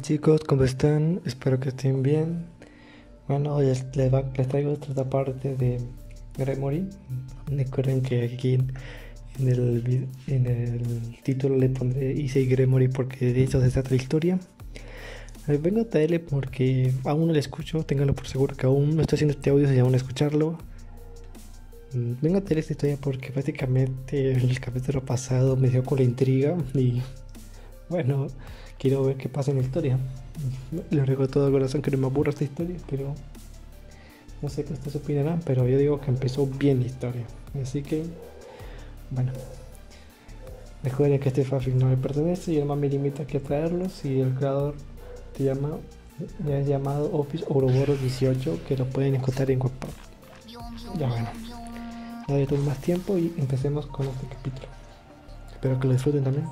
Chicos, ¿cómo están? Espero que estén bien. Bueno, hoy les traigo otra parte de Gremory. Recuerden que aquí en el título le pondré Issei Gremory porque de eso se trata la historia. Vengo a traerle porque aún no lo escucho, ténganlo por seguro que aún no estoy haciendo este audio sin aún escucharlo. Vengo a traer esta historia porque básicamente el capítulo pasado me dio con la intriga y bueno, quiero ver qué pasa en la historia. Le ruego de todo corazón que no me aburra esta historia, pero no sé qué ustedes opinarán, pero yo digo que empezó bien la historia. Así que, bueno, recuerden que este fanfic no me pertenece y el más me limita a traerlos y el creador ya es llamado Office Ouroboros 18, que lo pueden encontrar en Wattpad. Ya bueno, no hay más tiempo y empecemos con este capítulo. Espero que lo disfruten también.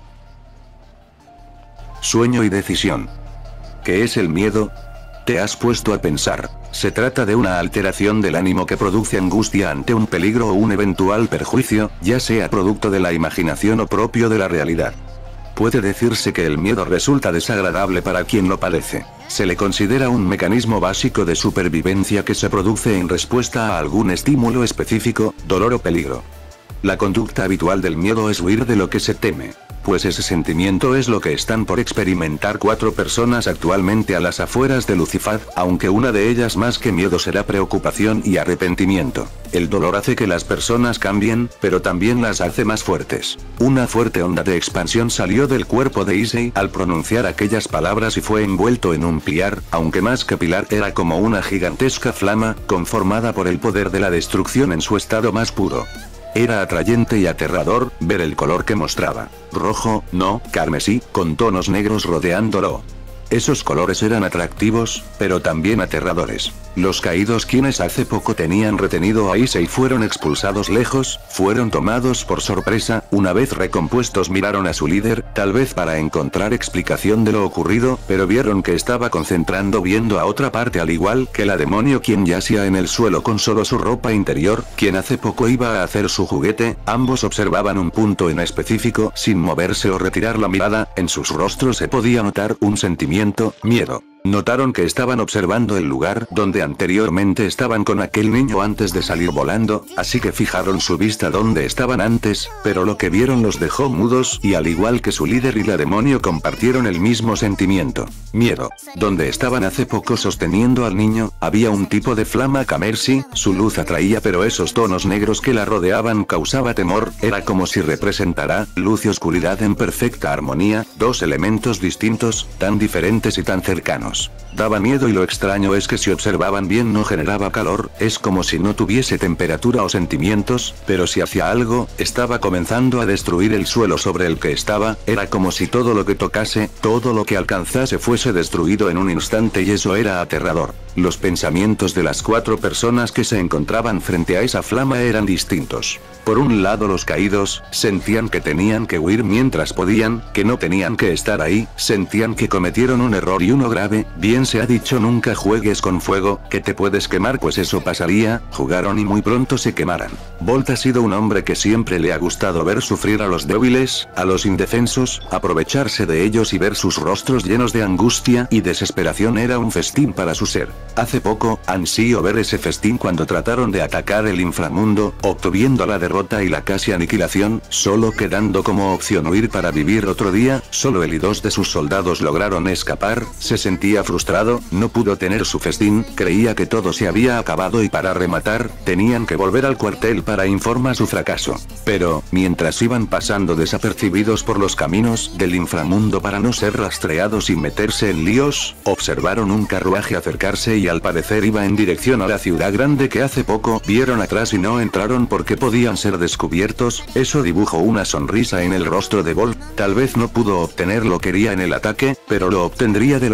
Sueño y decisión. ¿Qué es el miedo? ¿Te has puesto a pensar? Se trata de una alteración del ánimo que produce angustia ante un peligro o un eventual perjuicio, ya sea producto de la imaginación o propio de la realidad. Puede decirse que el miedo resulta desagradable para quien lo padece. Se le considera un mecanismo básico de supervivencia que se produce en respuesta a algún estímulo específico, dolor o peligro. La conducta habitual del miedo es huir de lo que se teme. Pues ese sentimiento es lo que están por experimentar 4 personas actualmente a las afueras de Lucifad, aunque una de ellas más que miedo será preocupación y arrepentimiento. El dolor hace que las personas cambien, pero también las hace más fuertes. Una fuerte onda de expansión salió del cuerpo de Issei al pronunciar aquellas palabras y fue envuelto en un pilar, aunque más que pilar era como una gigantesca flama, conformada por el poder de la destrucción en su estado más puro. Era atrayente y aterrador ver el color que mostraba. Rojo, no, carmesí, con tonos negros rodeándolo. Esos colores eran atractivos, pero también aterradores. Los caídos quienes hace poco tenían retenido a Issei fueron expulsados lejos, fueron tomados por sorpresa, una vez recompuestos miraron a su líder, tal vez para encontrar explicación de lo ocurrido, pero vieron que estaba concentrando viendo a otra parte al igual que la demonio quien yacía en el suelo con solo su ropa interior, quien hace poco iba a hacer su juguete, ambos observaban un punto en específico sin moverse o retirar la mirada, en sus rostros se podía notar un sentimiento, miedo. Notaron que estaban observando el lugar donde anteriormente estaban con aquel niño antes de salir volando, así que fijaron su vista donde estaban antes, pero lo que vieron los dejó mudos y al igual que su líder y la demonio compartieron el mismo sentimiento, miedo. Donde estaban hace poco sosteniendo al niño, había un tipo de flama camersi, su luz atraía pero esos tonos negros que la rodeaban causaba temor, era como si representara luz y oscuridad en perfecta armonía, dos elementos distintos, tan diferentes y tan cercanos. Daba miedo y lo extraño es que si observaban bien no generaba calor, es como si no tuviese temperatura o sentimientos, pero si hacía algo, estaba comenzando a destruir el suelo sobre el que estaba, era como si todo lo que tocase, todo lo que alcanzase fuese destruido en un instante y eso era aterrador. Los pensamientos de las 4 personas que se encontraban frente a esa flama eran distintos. Por un lado los caídos, sentían que tenían que huir mientras podían, que no tenían que estar ahí, sentían que cometieron un error y uno grave, bien se ha dicho nunca juegues con fuego, que te puedes quemar pues eso pasaría, jugaron y muy pronto se quemaran. Bolt ha sido un hombre que siempre le ha gustado ver sufrir a los débiles, a los indefensos, aprovecharse de ellos y ver sus rostros llenos de angustia y desesperación era un festín para su ser. Hace poco, ansío ver ese festín cuando trataron de atacar el inframundo, obtuviendo la derrota y la casi aniquilación, solo quedando como opción huir para vivir otro día, solo él y 2 de sus soldados lograron escapar, se sentía frustrado, no pudo tener su festín, creía que todo se había acabado y para rematar, tenían que volver al cuartel para informar su fracaso. Pero, mientras iban pasando desapercibidos por los caminos del inframundo para no ser rastreados y meterse en líos, observaron un carruaje acercarse y al parecer iba en dirección a la ciudad grande que hace poco vieron atrás y no entraron porque podían ser descubiertos, eso dibujó una sonrisa en el rostro de Bolt, tal vez no pudo obtener lo que quería en el ataque, pero lo obtendría de los demonios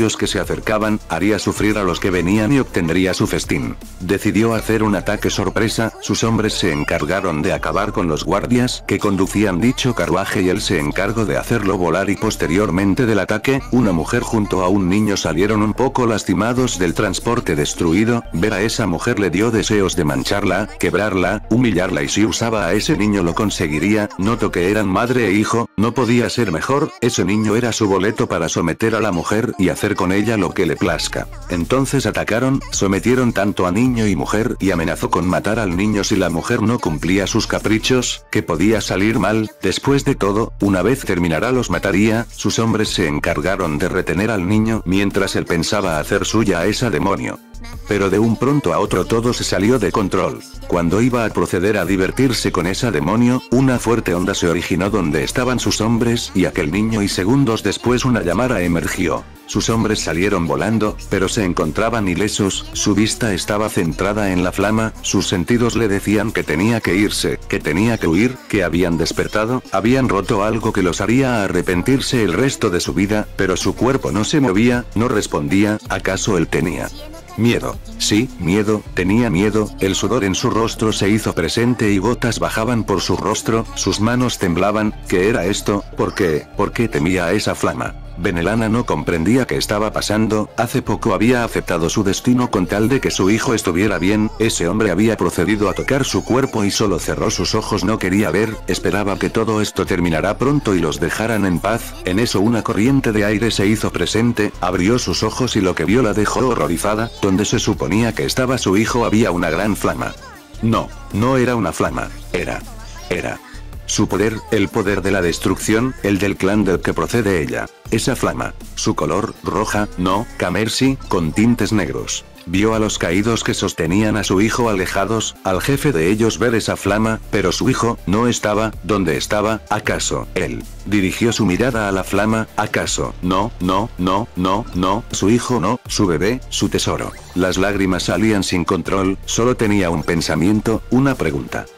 aquellos que se acercaban, haría sufrir a los que venían y obtendría su festín. Decidió hacer un ataque sorpresa, sus hombres se encargaron de acabar con los guardias que conducían dicho carruaje y él se encargó de hacerlo volar y posteriormente del ataque, una mujer junto a un niño salieron un poco lastimados del transporte destruido, ver a esa mujer le dio deseos de mancharla, quebrarla, humillarla y si usaba a ese niño lo conseguiría, notó que eran madre e hijo, no podía ser mejor, ese niño era su boleto para someter a la mujer y hacer con ella lo que le plazca. Entonces atacaron, sometieron tanto a niño y mujer y amenazó con matar al niño si la mujer no cumplía sus caprichos, que podía salir mal, después de todo, una vez terminara los mataría, sus hombres se encargaron de retener al niño mientras él pensaba hacer suya a esa demonio. Pero de un pronto a otro todo se salió de control. Cuando iba a proceder a divertirse con esa demonio, una fuerte onda se originó donde estaban sus hombres y aquel niño y segundos después una llamada emergió. Sus hombres salieron volando, pero se encontraban ilesos, su vista estaba centrada en la flama, sus sentidos le decían que tenía que irse, que tenía que huir, que habían despertado, habían roto algo que los haría arrepentirse el resto de su vida, pero su cuerpo no se movía, no respondía, ¿acaso él tenía miedo? Sí, miedo, tenía miedo, el sudor en su rostro se hizo presente y gotas bajaban por su rostro, sus manos temblaban, ¿qué era esto? ¿Por qué? ¿Por qué temía a esa flama? Benelana no comprendía qué estaba pasando, hace poco había aceptado su destino con tal de que su hijo estuviera bien, ese hombre había procedido a tocar su cuerpo y solo cerró sus ojos, no quería ver, esperaba que todo esto terminara pronto y los dejaran en paz, en eso una corriente de aire se hizo presente, abrió sus ojos y lo que vio la dejó horrorizada, donde se suponía que estaba su hijo había una gran flama. No, no era una flama, era su poder, el poder de la destrucción, el del clan del que procede ella. Esa flama. Su color, roja, no, camersi, con tintes negros. Vio a los caídos que sostenían a su hijo alejados, al jefe de ellos ver esa flama, pero su hijo, no estaba, ¿dónde estaba? ¿Acaso, él? Dirigió su mirada a la flama, ¿acaso? No, su hijo no, su bebé, su tesoro. Las lágrimas salían sin control, solo tenía un pensamiento, una pregunta.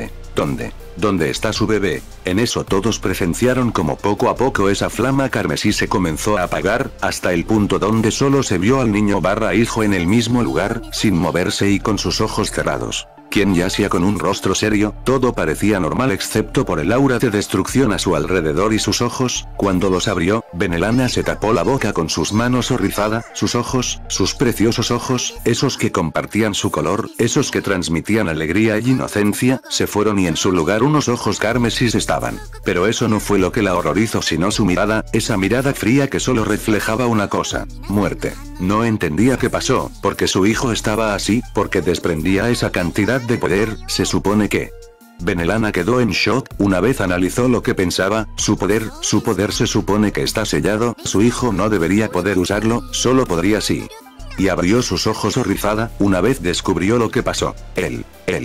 ¿Dónde está su bebé? En eso todos presenciaron como poco a poco esa flama carmesí se comenzó a apagar, hasta el punto donde solo se vio al niño / hijo en el mismo lugar, sin moverse y con sus ojos cerrados. Quien yacía con un rostro serio, todo parecía normal excepto por el aura de destrucción a su alrededor y sus ojos, cuando los abrió, Benelana se tapó la boca con sus manos horrorizada, sus ojos, sus preciosos ojos, esos que compartían su color, esos que transmitían alegría y inocencia, se fueron y en su lugar unos ojos carmesís estaban. Pero eso no fue lo que la horrorizó sino su mirada, esa mirada fría que solo reflejaba una cosa, muerte. No entendía qué pasó, porque su hijo estaba así, porque desprendía esa cantidad de poder, se supone que... Benelana quedó en shock, una vez analizó lo que pensaba, su poder se supone que está sellado, su hijo no debería poder usarlo, solo podría sí. Y abrió sus ojos horrorizada, una vez descubrió lo que pasó. El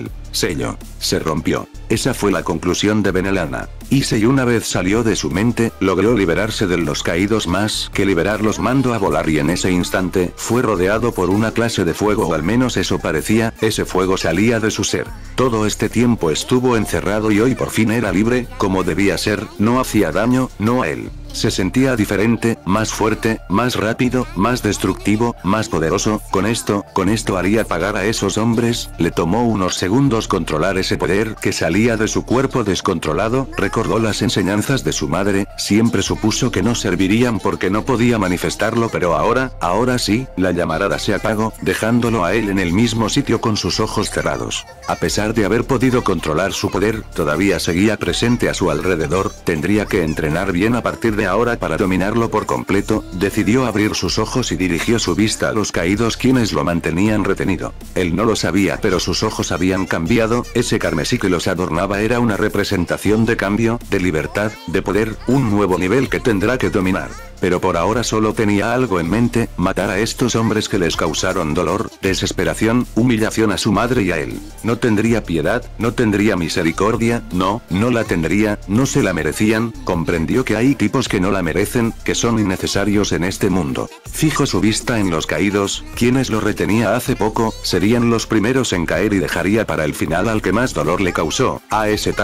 sello se rompió. Esa fue la conclusión de Benelana. Y una vez salió de su mente, logró liberarse de los caídos más que liberarlos mandó a volar y en ese instante, fue rodeado por una clase de fuego o al menos eso parecía, ese fuego salía de su ser. Todo este tiempo estuvo encerrado y hoy por fin era libre, como debía ser, no hacía daño, no a él. Se sentía diferente, más fuerte, más rápido, más destructivo, más poderoso, con esto haría pagar a esos hombres, le tomó unos segundos controlar ese poder que salía de su cuerpo descontrolado, recordó las enseñanzas de su madre, siempre supuso que no servirían porque no podía manifestarlo pero ahora sí, la llamarada se apagó, dejándolo a él en el mismo sitio con sus ojos cerrados. A pesar de haber podido controlar su poder, todavía seguía presente a su alrededor, tendría que entrenar bien a partir de ahora para dominarlo por completo, decidió abrir sus ojos y dirigió su vista a los caídos quienes lo mantenían retenido. Él no lo sabía pero sus ojos habían cambiado, ese carmesí que los adornaba era una representación de cambio, de libertad, de poder, un nuevo nivel que tendrá que dominar. Pero por ahora solo tenía algo en mente, matar a estos hombres que les causaron dolor, desesperación, humillación a su madre y a él. No tendría piedad, no tendría misericordia, no la tendría, no se la merecían, comprendió que hay tipos que no la merecen, que son innecesarios en este mundo. Fijó su vista en los caídos, quienes lo retenía hace poco, serían los primeros en caer y dejaría para el final al que más dolor le causó, a ese tal Wolf.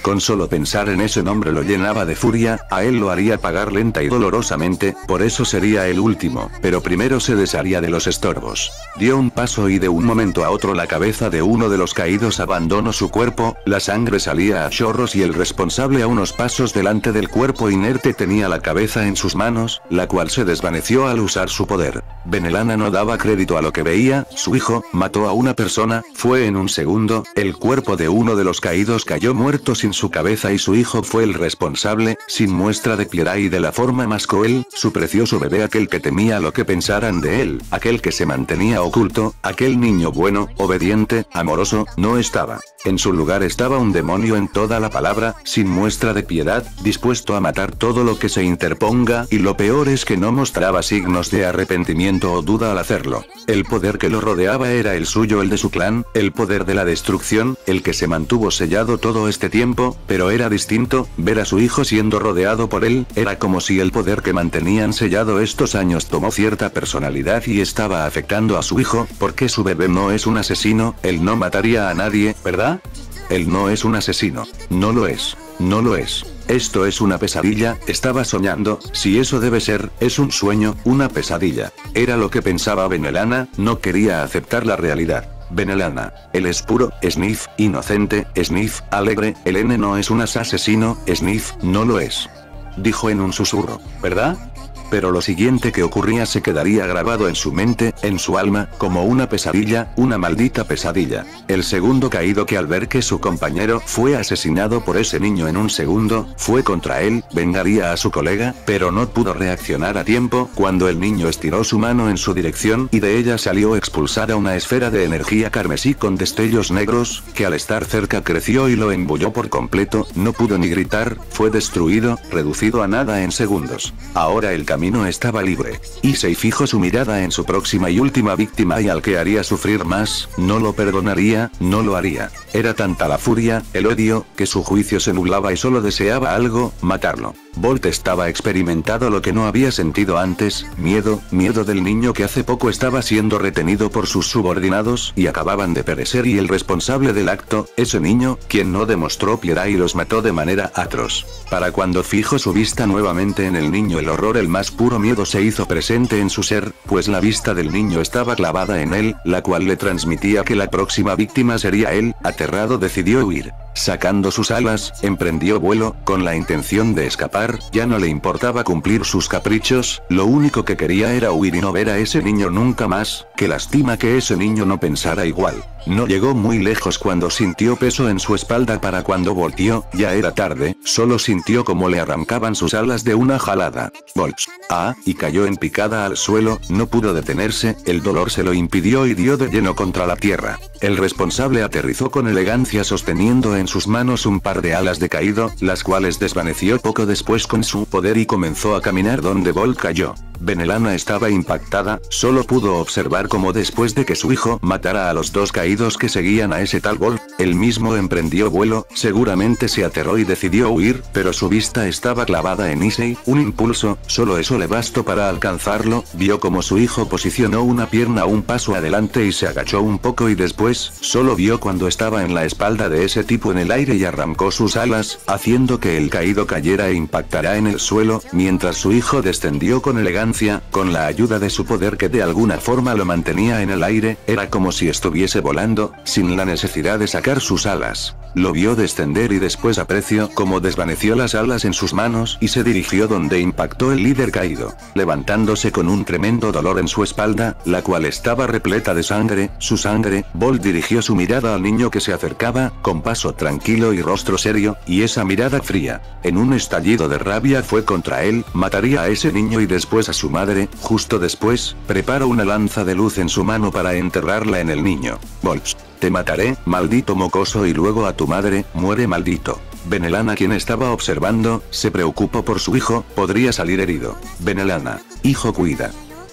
Con solo pensar en ese nombre lo llenaba de furia, a él lo haría pagar lenta y dolorosamente, por eso sería el último, pero primero se desharía de los estorbos. Dio un paso y de un momento a otro la cabeza de uno de los caídos abandonó su cuerpo, la sangre salía a chorros y el responsable a unos pasos delante del cuerpo inerte tenía la cabeza en sus manos, la cual se desvaneció al usar su poder. Benelana no daba crédito a lo que veía, su hijo mató a una persona, fue en un segundo, el cuerpo de uno de los caídos cayó muerto sin su cabeza y su hijo fue el responsable, sin muestra de piedad y de la forma más cruel, su precioso bebé, aquel que temía lo que pensaran de él, aquel que se mantenía oculto, aquel niño bueno, obediente, amoroso, no estaba. En su lugar estaba un demonio en toda la palabra, sin muestra de piedad, dispuesto a matar todo lo que se interponga y lo peor es que no mostraba signos de arrepentimiento o duda al hacerlo. El poder que lo rodeaba era el suyo, el de su clan, el poder de la destrucción, el que se mantuvo sellado todo este tiempo, pero era distinto, ver a su hijo siendo rodeado por él, era como si el poder que mantenían sellado estos años tomó cierta personalidad y estaba afectando a su hijo, porque su bebé no es un asesino, él no mataría a nadie, ¿verdad? Él no es un asesino. No lo es. No lo es. Esto es una pesadilla, estaba soñando, si eso debe ser, es un sueño, una pesadilla. Era lo que pensaba Benelana, no quería aceptar la realidad. Benelana, él es puro, Sniff, inocente, Sniff, alegre, el N no es un asesino, Sniff, no lo es. Dijo en un susurro, ¿verdad? Pero lo siguiente que ocurría se quedaría grabado en su mente, en su alma, como una pesadilla, una maldita pesadilla. El segundo caído que al ver que su compañero fue asesinado por ese niño en un segundo, fue contra él, vengaría a su colega, pero no pudo reaccionar a tiempo cuando el niño estiró su mano en su dirección y de ella salió expulsada una esfera de energía carmesí con destellos negros, que al estar cerca creció y lo embulló por completo, no pudo ni gritar, fue destruido, reducido a nada en segundos. Ahora el camino estaba libre. Issei fijó su mirada en su próxima y última víctima y al que haría sufrir más, no lo perdonaría, no lo haría. Era tanta la furia, el odio, que su juicio se nublaba y solo deseaba algo, matarlo. Bolt estaba experimentado lo que no había sentido antes, miedo del niño que hace poco estaba siendo retenido por sus subordinados y acababan de perecer y el responsable del acto, ese niño, quien no demostró piedad y los mató de manera atroz. Para cuando fijó su vista nuevamente en el niño el horror, el más puro miedo se hizo presente en su ser, pues la vista del niño estaba clavada en él, la cual le transmitía que la próxima víctima sería él. Aterrado decidió huir. Sacando sus alas, emprendió vuelo, con la intención de escapar, ya no le importaba cumplir sus caprichos, lo único que quería era huir y no ver a ese niño nunca más, qué lástima que ese niño no pensara igual. No llegó muy lejos cuando sintió peso en su espalda, para cuando volteó, ya era tarde, solo sintió como le arrancaban sus alas de una jalada. Bolts. Y cayó en picada al suelo, no pudo detenerse, el dolor se lo impidió y dio de lleno contra la tierra. El responsable aterrizó con elegancia sosteniendo en sus manos un par de alas de caído, las cuales desvaneció poco después con su poder y comenzó a caminar donde Bolt cayó. Benelana estaba impactada, solo pudo observar cómo después de que su hijo matara a los dos caídos que seguían a ese tal Bolt, él mismo emprendió vuelo, seguramente se aterró y decidió huir, pero su vista estaba clavada en Issei, un impulso, solo eso le bastó para alcanzarlo, vio como su hijo posicionó una pierna un paso adelante y se agachó un poco y después, solo vio cuando estaba en la espalda de ese tipo en el aire y arrancó sus alas, haciendo que el caído cayera e impactara en el suelo, mientras su hijo descendió con elegancia, con la ayuda de su poder que de alguna forma lo mantenía en el aire, era como si estuviese volando, sin la necesidad de sacar sus alas. Lo vio descender y después apreció cómo desvaneció las alas en sus manos y se dirigió donde impactó el líder caído, levantándose con un tremendo dolor en su espalda, la cual estaba repleta de sangre, su sangre. Bolt dirigió su mirada al niño que se acercaba, con paso tranquilo y rostro serio, y esa mirada fría. En un estallido de rabia fue contra él, mataría a ese niño y después a su madre, justo después, preparó una lanza de luz en su mano para enterrarla en el niño. Bolt. Te mataré, maldito mocoso, y luego a tu madre, muere maldito. Benelana, quien estaba observando, se preocupó por su hijo, podría salir herido. Benelana. Hijo, cuida.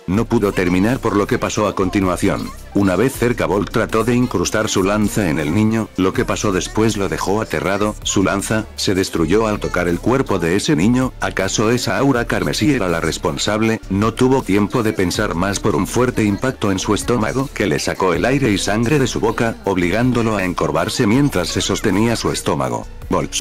No pudo terminar por lo que pasó a continuación. Una vez cerca, Bolt trató de incrustar su lanza en el niño, lo que pasó después lo dejó aterrado. Su lanza se destruyó al tocar el cuerpo de ese niño. ¿Acaso esa aura carmesí era la responsable? No tuvo tiempo de pensar más por un fuerte impacto en su estómago que le sacó el aire y sangre de su boca, obligándolo a encorvarse mientras se sostenía su estómago. Bolt.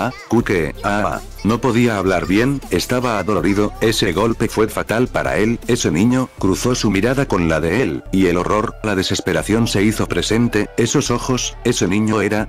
No podía hablar bien, estaba adolorido. Ese golpe fue fatal para él. Ese niño cruzó su mirada con la de él, y el horror, la desesperación se hizo presente. Esos ojos, ese niño era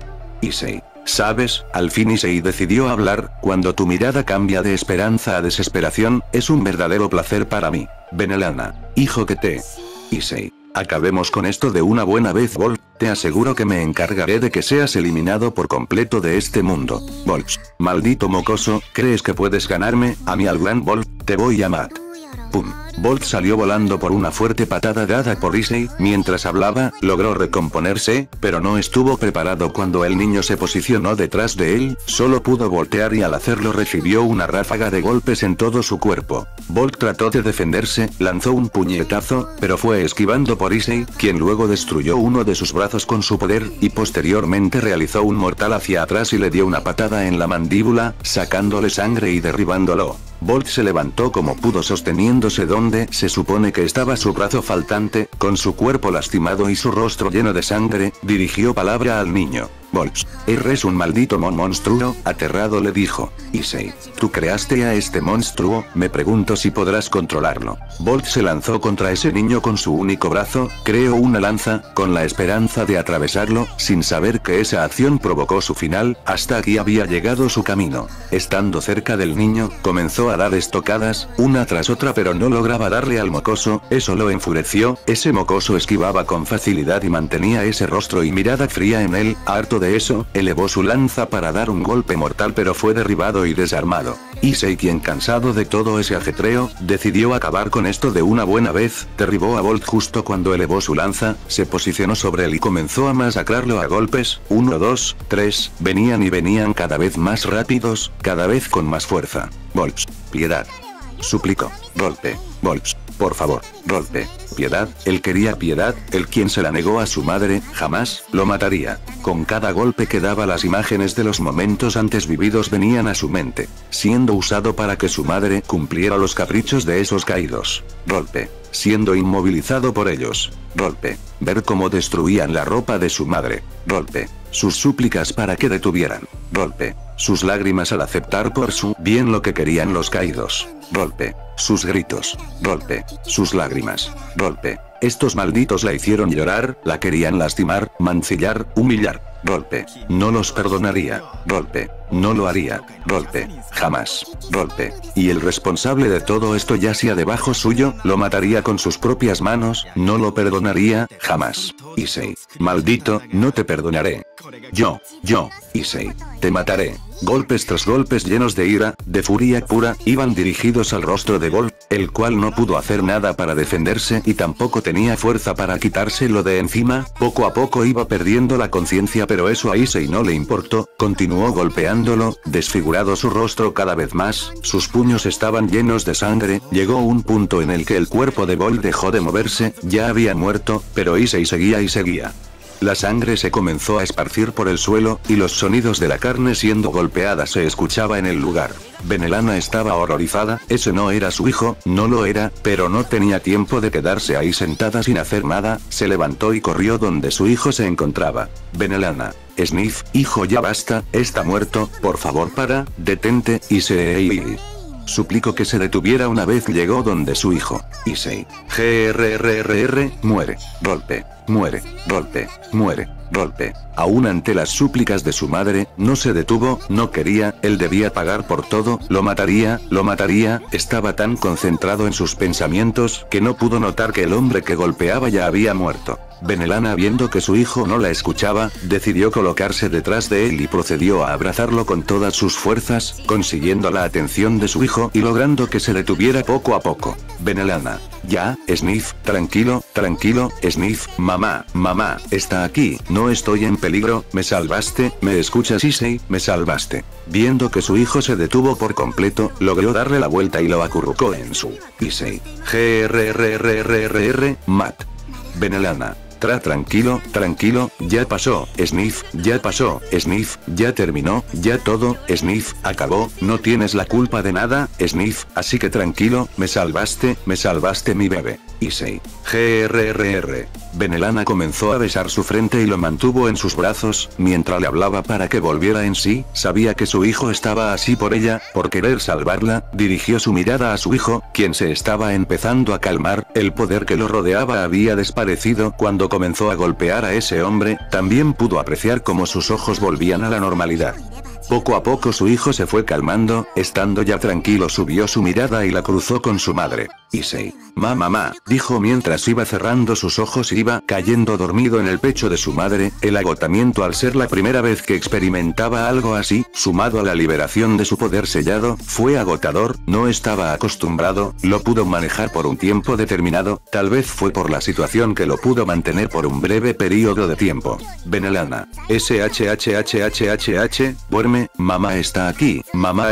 Issei. ¿Sabes? Al fin Issei decidió hablar. Cuando tu mirada cambia de esperanza a desesperación, es un verdadero placer para mí. Benelana. Hijo que te... Issei. Acabemos con esto de una buena vez, Bolt. Te aseguro que me encargaré de que seas eliminado por completo de este mundo. Bolt. Maldito mocoso, ¿crees que puedes ganarme? A mí al gran Bolt, te voy a matar. Pum. Bolt salió volando por una fuerte patada dada por Issei. Mientras hablaba, logró recomponerse, pero no estuvo preparado cuando el niño se posicionó detrás de él. Solo pudo voltear y al hacerlo recibió una ráfaga de golpes en todo su cuerpo. Bolt trató de defenderse, lanzó un puñetazo, pero fue esquivando por Issei, quien luego destruyó uno de sus brazos con su poder, y posteriormente realizó un mortal hacia atrás y le dio una patada en la mandíbula, sacándole sangre y derribándolo. Bolt se levantó como pudo sosteniéndose donde se supone que estaba su brazo faltante, con su cuerpo lastimado y su rostro lleno de sangre, dirigió palabra al niño. Bolt. Eres un maldito monstruo, aterrado le dijo. Issei. ¿Tú creaste a este monstruo? Me pregunto si podrás controlarlo. Bolt se lanzó contra ese niño con su único brazo, creó una lanza, con la esperanza de atravesarlo, sin saber que esa acción provocó su final. Hasta aquí había llegado su camino. Estando cerca del niño, comenzó a dar estocadas, una tras otra, pero no lograba darle al mocoso. Eso lo enfureció. Ese mocoso esquivaba con facilidad y mantenía ese rostro y mirada fría en él. Harto de eso, elevó su lanza para dar un golpe mortal, pero fue derribado y desarmado. Issei, quien cansado de todo ese ajetreo, decidió acabar con esto de una buena vez. Derribó a Bolt justo cuando elevó su lanza, se posicionó sobre él y comenzó a masacrarlo a golpes. 1, 2, 3, venían y venían cada vez más rápidos, cada vez con más fuerza. Bolt. Piedad. Suplicó. Golpe. Bolt. Por favor, golpe. Piedad. Él quería piedad. El quien se la negó a su madre, jamás lo mataría. Con cada golpe que daba, las imágenes de los momentos antes vividos venían a su mente, siendo usado para que su madre cumpliera los caprichos de esos caídos. Golpe. Siendo inmovilizado por ellos. Golpe. Ver cómo destruían la ropa de su madre. Golpe. Sus súplicas para que detuvieran. Golpe. Sus lágrimas al aceptar por su bien lo que querían los caídos. Golpe. Sus gritos. Golpe. Sus lágrimas. Golpe. Estos malditos la hicieron llorar, la querían lastimar, mancillar, humillar. Golpe. No los perdonaría. Golpe. No lo haría. Golpe. Jamás. Golpe. Y el responsable de todo esto yacía debajo suyo, lo mataría con sus propias manos, no lo perdonaría, jamás. Issei. Maldito, no te perdonaré. Yo, Issei. Te mataré. Golpes tras golpes llenos de ira, de furia pura, iban dirigidos al rostro de Bolt, el cual no pudo hacer nada para defenderse y tampoco tenía fuerza para quitárselo de encima. Poco a poco iba perdiendo la conciencia, pero eso a Issei no le importó, continuó golpeándolo, desfigurado su rostro cada vez más, sus puños estaban llenos de sangre. Llegó un punto en el que el cuerpo de Bolt dejó de moverse, ya había muerto, pero Issei seguía y seguía. La sangre se comenzó a esparcir por el suelo, y los sonidos de la carne siendo golpeada se escuchaba en el lugar. Benelana estaba horrorizada, ese no era su hijo, no lo era, pero no tenía tiempo de quedarse ahí sentada sin hacer nada, se levantó y corrió donde su hijo se encontraba. Benelana. Sniff, hijo, ya basta, está muerto, por favor para, detente, Issei. Suplicó que se detuviera una vez llegó donde su hijo. Issei. Muere. Golpe. Muere. Golpe. Muere. Golpe. Aún ante las súplicas de su madre, no se detuvo, no quería, él debía pagar por todo, lo mataría, estaba tan concentrado en sus pensamientos que no pudo notar que el hombre que golpeaba ya había muerto. Benelana, viendo que su hijo no la escuchaba, decidió colocarse detrás de él y procedió a abrazarlo con todas sus fuerzas, consiguiendo la atención de su hijo y logrando que se detuviera poco a poco. Benelana. Ya, Sniff, tranquilo, tranquilo, Sniff, mamá, está aquí, no estoy en peligro, me salvaste, ¿me escuchas Issei? Me salvaste. Viendo que su hijo se detuvo por completo, logró darle la vuelta y lo acurrucó en su Issei. Matt. Benelana. Tranquilo, tranquilo, ya pasó, Sniff, ya pasó, Sniff, ya terminó, ya todo, Sniff, acabó, no tienes la culpa de nada, Sniff, así que tranquilo, me salvaste mi bebé. Issei. Benelana comenzó a besar su frente y lo mantuvo en sus brazos, mientras le hablaba para que volviera en sí, sabía que su hijo estaba así por ella, por querer salvarla, dirigió su mirada a su hijo, quien se estaba empezando a calmar, el poder que lo rodeaba había desaparecido cuando comenzó a golpear a ese hombre, también pudo apreciar cómo sus ojos volvían a la normalidad. Poco a poco su hijo se fue calmando, estando ya tranquilo subió su mirada y la cruzó con su madre. Issei. Mamá, dijo mientras iba cerrando sus ojos y iba cayendo dormido en el pecho de su madre, el agotamiento al ser la primera vez que experimentaba algo así, sumado a la liberación de su poder sellado, fue agotador, no estaba acostumbrado, lo pudo manejar por un tiempo determinado, tal vez fue por la situación que lo pudo mantener por un breve periodo de tiempo. Benelana. Duerme, mamá está aquí,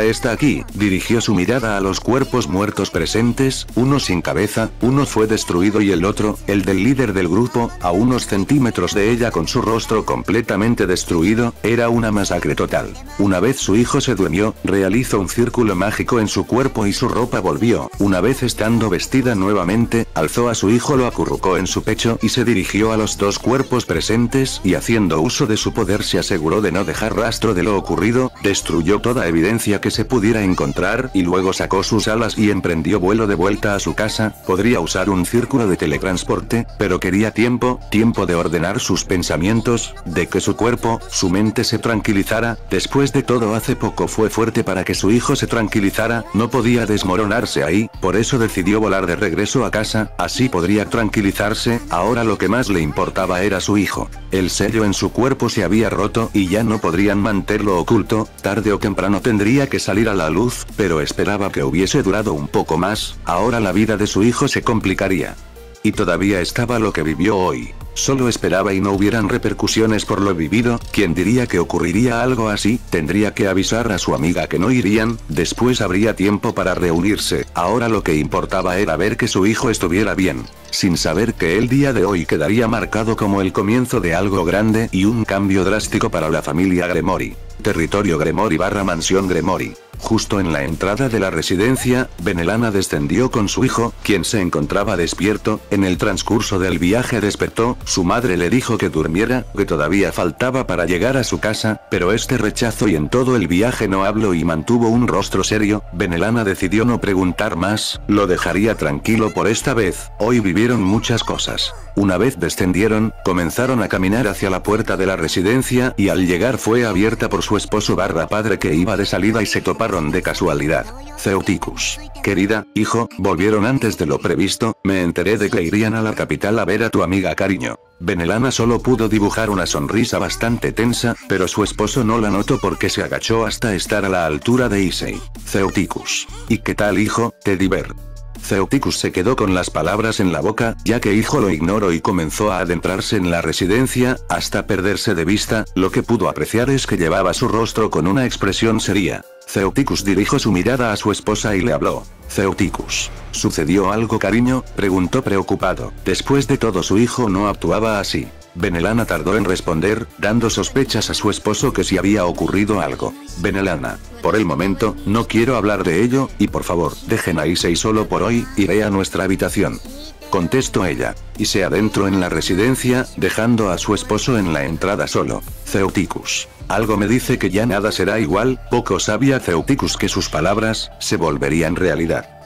dirigió su mirada a los cuerpos muertos presentes, uno sin cabeza, uno fue destruido y el otro, el del líder del grupo, a unos centímetros de ella con su rostro completamente destruido, era una masacre total. Una vez su hijo se durmió, realizó un círculo mágico en su cuerpo y su ropa volvió, una vez estando vestida nuevamente, alzó a su hijo, lo acurrucó en su pecho y se dirigió a los dos cuerpos presentes y haciendo uso de su poder se aseguró de no dejar rastro de lo ocurrido, destruyó toda evidencia que se pudiera encontrar y luego sacó sus alas y emprendió vuelo de vuelta a su casa. Podría usar un círculo de teletransporte, pero quería tiempo de ordenar sus pensamientos, de que su cuerpo, su mente se tranquilizara. Después de todo, hace poco fue fuerte para que su hijo se tranquilizara, no podía desmoronarse ahí, por eso decidió volar de regreso a casa, así podría tranquilizarse. Ahora lo que más le importaba era su hijo. El sello en su cuerpo se había roto y ya no podrían mantenerlo oculto, tarde o temprano tendría que salir a la luz, pero esperaba que hubiese durado un poco más, ahora la vida de su hijo se complicaría. Y todavía estaba lo que vivió hoy. Solo esperaba y no hubieran repercusiones por lo vivido. ¿Quién diría que ocurriría algo así? Tendría que avisar a su amiga que no irían, después habría tiempo para reunirse. Ahora lo que importaba era ver que su hijo estuviera bien, sin saber que el día de hoy quedaría marcado como el comienzo de algo grande y un cambio drástico para la familia Gremory. Territorio Gremory / Mansión Gremory. Justo en la entrada de la residencia, Benelana descendió con su hijo, quien se encontraba despierto. En el transcurso del viaje despertó, su madre le dijo que durmiera, que todavía faltaba para llegar a su casa, pero este rechazó y en todo el viaje no habló y mantuvo un rostro serio. Benelana decidió no preguntar más, lo dejaría tranquilo por esta vez. Hoy vivieron muchas cosas. Una vez descendieron, comenzaron a caminar hacia la puerta de la residencia y al llegar fue abierta por su esposo / padre que iba de salida y se toparon de casualidad. Ceuticus. Querida, hijo, volvieron antes de lo previsto, me enteré de que irían a la capital a ver a tu amiga cariño. Benelana solo pudo dibujar una sonrisa bastante tensa, pero su esposo no la notó porque se agachó hasta estar a la altura de Issei. Ceuticus. ¿Y qué tal hijo, Teddy Bear? Ceuticus se quedó con las palabras en la boca, ya que hijo lo ignoró y comenzó a adentrarse en la residencia, hasta perderse de vista. Lo que pudo apreciar es que llevaba su rostro con una expresión seria. Ceuticus dirigió su mirada a su esposa y le habló. Ceuticus. ¿Sucedió algo cariño? Preguntó preocupado. Después de todo su hijo no actuaba así. Benelana tardó en responder, dando sospechas a su esposo que si había ocurrido algo. Benelana. Por el momento, no quiero hablar de ello, y por favor, dejen a Issei solo por hoy, iré a nuestra habitación. Contestó ella. Y se adentró en la residencia, dejando a su esposo en la entrada solo. Ceuticus. Algo me dice que ya nada será igual. Poco sabía Ceuticus que sus palabras se volverían realidad.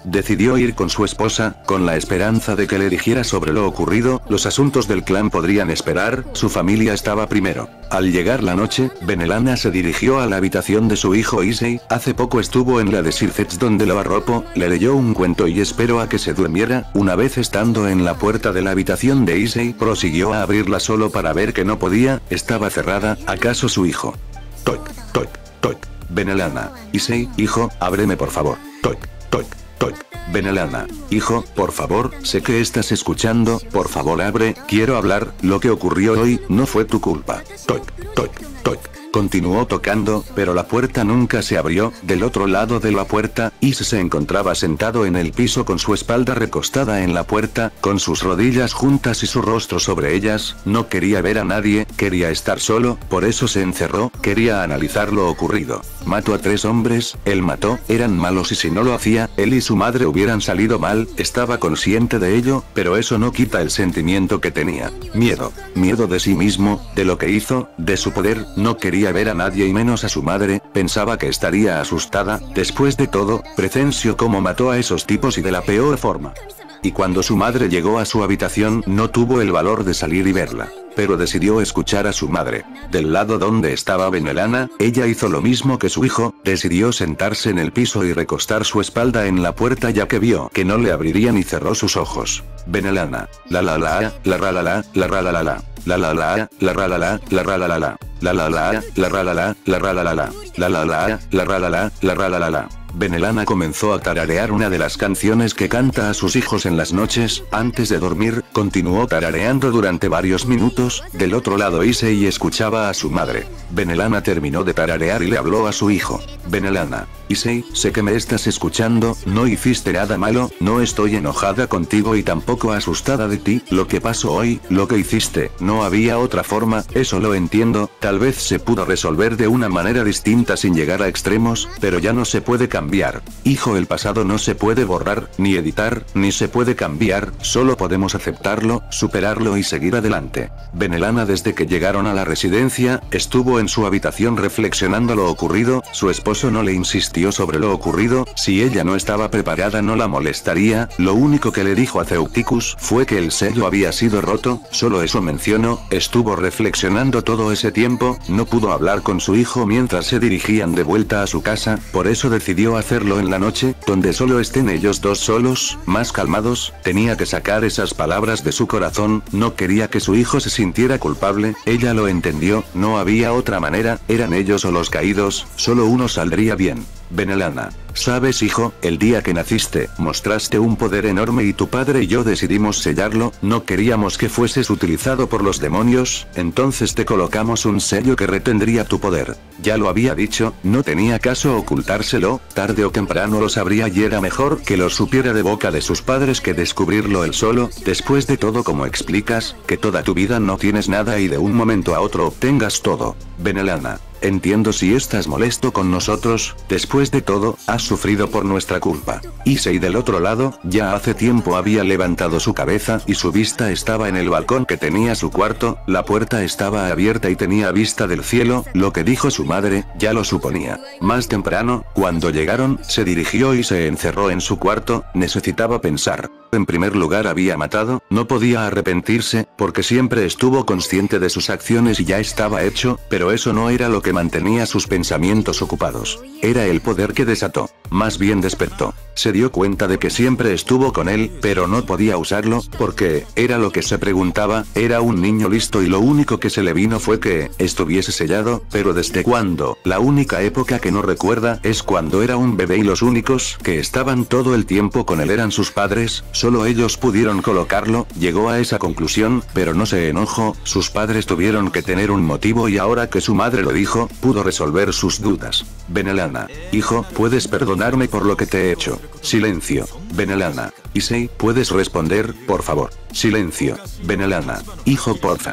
Decidió ir con su esposa, con la esperanza de que le dijera sobre lo ocurrido. Los asuntos del clan podrían esperar, su familia estaba primero. Al llegar la noche, Benelana se dirigió a la habitación de su hijo Issei. Hace poco estuvo en la de Sircets donde lo arropó, le leyó un cuento y esperó a que se durmiera. Una vez estando en la puerta de la habitación de Issei, prosiguió a abrirla solo para ver que no podía, estaba cerrada. ¿Acaso su hijo? Toik, toik, toik. Benelana. Issei, hijo, ábreme por favor. Toik, toik, toik. Benelana. Hijo, por favor, sé que estás escuchando, por favor abre, quiero hablar, lo que ocurrió hoy, no fue tu culpa. Toik, toik, toik. Continuó tocando, pero la puerta nunca se abrió. Del otro lado de la puerta, Issei se encontraba sentado en el piso con su espalda recostada en la puerta, con sus rodillas juntas y su rostro sobre ellas. No quería ver a nadie, quería estar solo, por eso se encerró, quería analizar lo ocurrido. Mató a 3 hombres, él mató, eran malos y si no lo hacía, él y su madre hubieran salido mal, estaba consciente de ello, pero eso no quita el sentimiento que tenía. Miedo. Miedo de sí mismo, de lo que hizo, de su poder, no quería ver a nadie y menos a su madre, pensaba que estaría asustada. Después de todo, presenció cómo mató a esos tipos y de la peor forma. Y cuando su madre llegó a su habitación no tuvo el valor de salir y verla. Pero decidió escuchar a su madre. Del lado donde estaba Benelana, ella hizo lo mismo que su hijo, decidió sentarse en el piso y recostar su espalda en la puerta ya que vio que no le abrirían y cerró sus ojos. Benelana. La ra la la, la ra la la, la ra la la la. La la la, la ra la la, la ra la la la. La la la, la ra la la, la ra la la la. La la la, la ra la la, la ra la la la. Benelana comenzó a tararear una de las canciones que canta a sus hijos en las noches, antes de dormir, continuó tarareando durante varios minutos. Del otro lado Issei escuchaba a su madre. Benelana terminó de tararear y le habló a su hijo. Benelana. Issei, sé que me estás escuchando, no hiciste nada malo, no estoy enojada contigo y tampoco asustada de ti, lo que pasó hoy, lo que hiciste, no había otra forma, eso lo entiendo, tal vez se pudo resolver de una manera distinta sin llegar a extremos, pero ya no se puede cambiar. Hijo, el pasado no se puede borrar, ni editar, ni se puede cambiar, solo podemos aceptarlo, superarlo y seguir adelante. Benelana desde que llegaron a la residencia, estuvo en su habitación reflexionando lo ocurrido, su esposo no le insistió sobre lo ocurrido, si ella no estaba preparada no la molestaría, lo único que le dijo a Ceuticus fue que el sello había sido roto, solo eso mencionó, estuvo reflexionando todo ese tiempo, no pudo hablar con su hijo mientras se dirigían de vuelta a su casa, por eso decidió hacerlo en la noche, donde solo estén ellos dos solos, más calmados, tenía que sacar esas palabras de su corazón, no quería que su hijo se sintiera culpable, ella lo entendió, no había otra manera, eran ellos o los caídos, solo uno saldría bien. Benelana. Sabes, hijo, el día que naciste, mostraste un poder enorme y tu padre y yo decidimos sellarlo, no queríamos que fueses utilizado por los demonios, entonces te colocamos un sello que retendría tu poder. Ya lo había dicho, no tenía caso ocultárselo, tarde o temprano lo sabría y era mejor que lo supiera de boca de sus padres que descubrirlo él solo, después de todo como explicas, que toda tu vida no tienes nada y de un momento a otro obtengas todo. Benelana. Entiendo si estás molesto con nosotros, después de todo, has sufrido por nuestra culpa. Issei del otro lado, ya hace tiempo había levantado su cabeza y su vista estaba en el balcón que tenía su cuarto, la puerta estaba abierta y tenía vista del cielo, lo que dijo su madre, ya lo suponía. Más temprano, cuando llegaron, se dirigió y se encerró en su cuarto, necesitaba pensar. En primer lugar había matado, no podía arrepentirse, porque siempre estuvo consciente de sus acciones y ya estaba hecho, pero eso no era lo que mantenía sus pensamientos ocupados. Era el poder que desató. Más bien despertó. Se dio cuenta de que siempre estuvo con él, pero no podía usarlo, porque, era lo que se preguntaba, era un niño listo y lo único que se le vino fue que, estuviese sellado, pero ¿desde cuándo? La única época que no recuerda es cuando era un bebé y los únicos que estaban todo el tiempo con él eran sus padres, solo ellos pudieron colocarlo, llegó a esa conclusión, pero no se enojó, sus padres tuvieron que tener un motivo y ahora que su madre lo dijo, pudo resolver sus dudas. Benelana. Hijo, ¿puedes perdonarme por lo que te he hecho? Silencio. Benelana. Issei, ¿puedes responder, por favor? Silencio. Benelana. Hijo, porfa.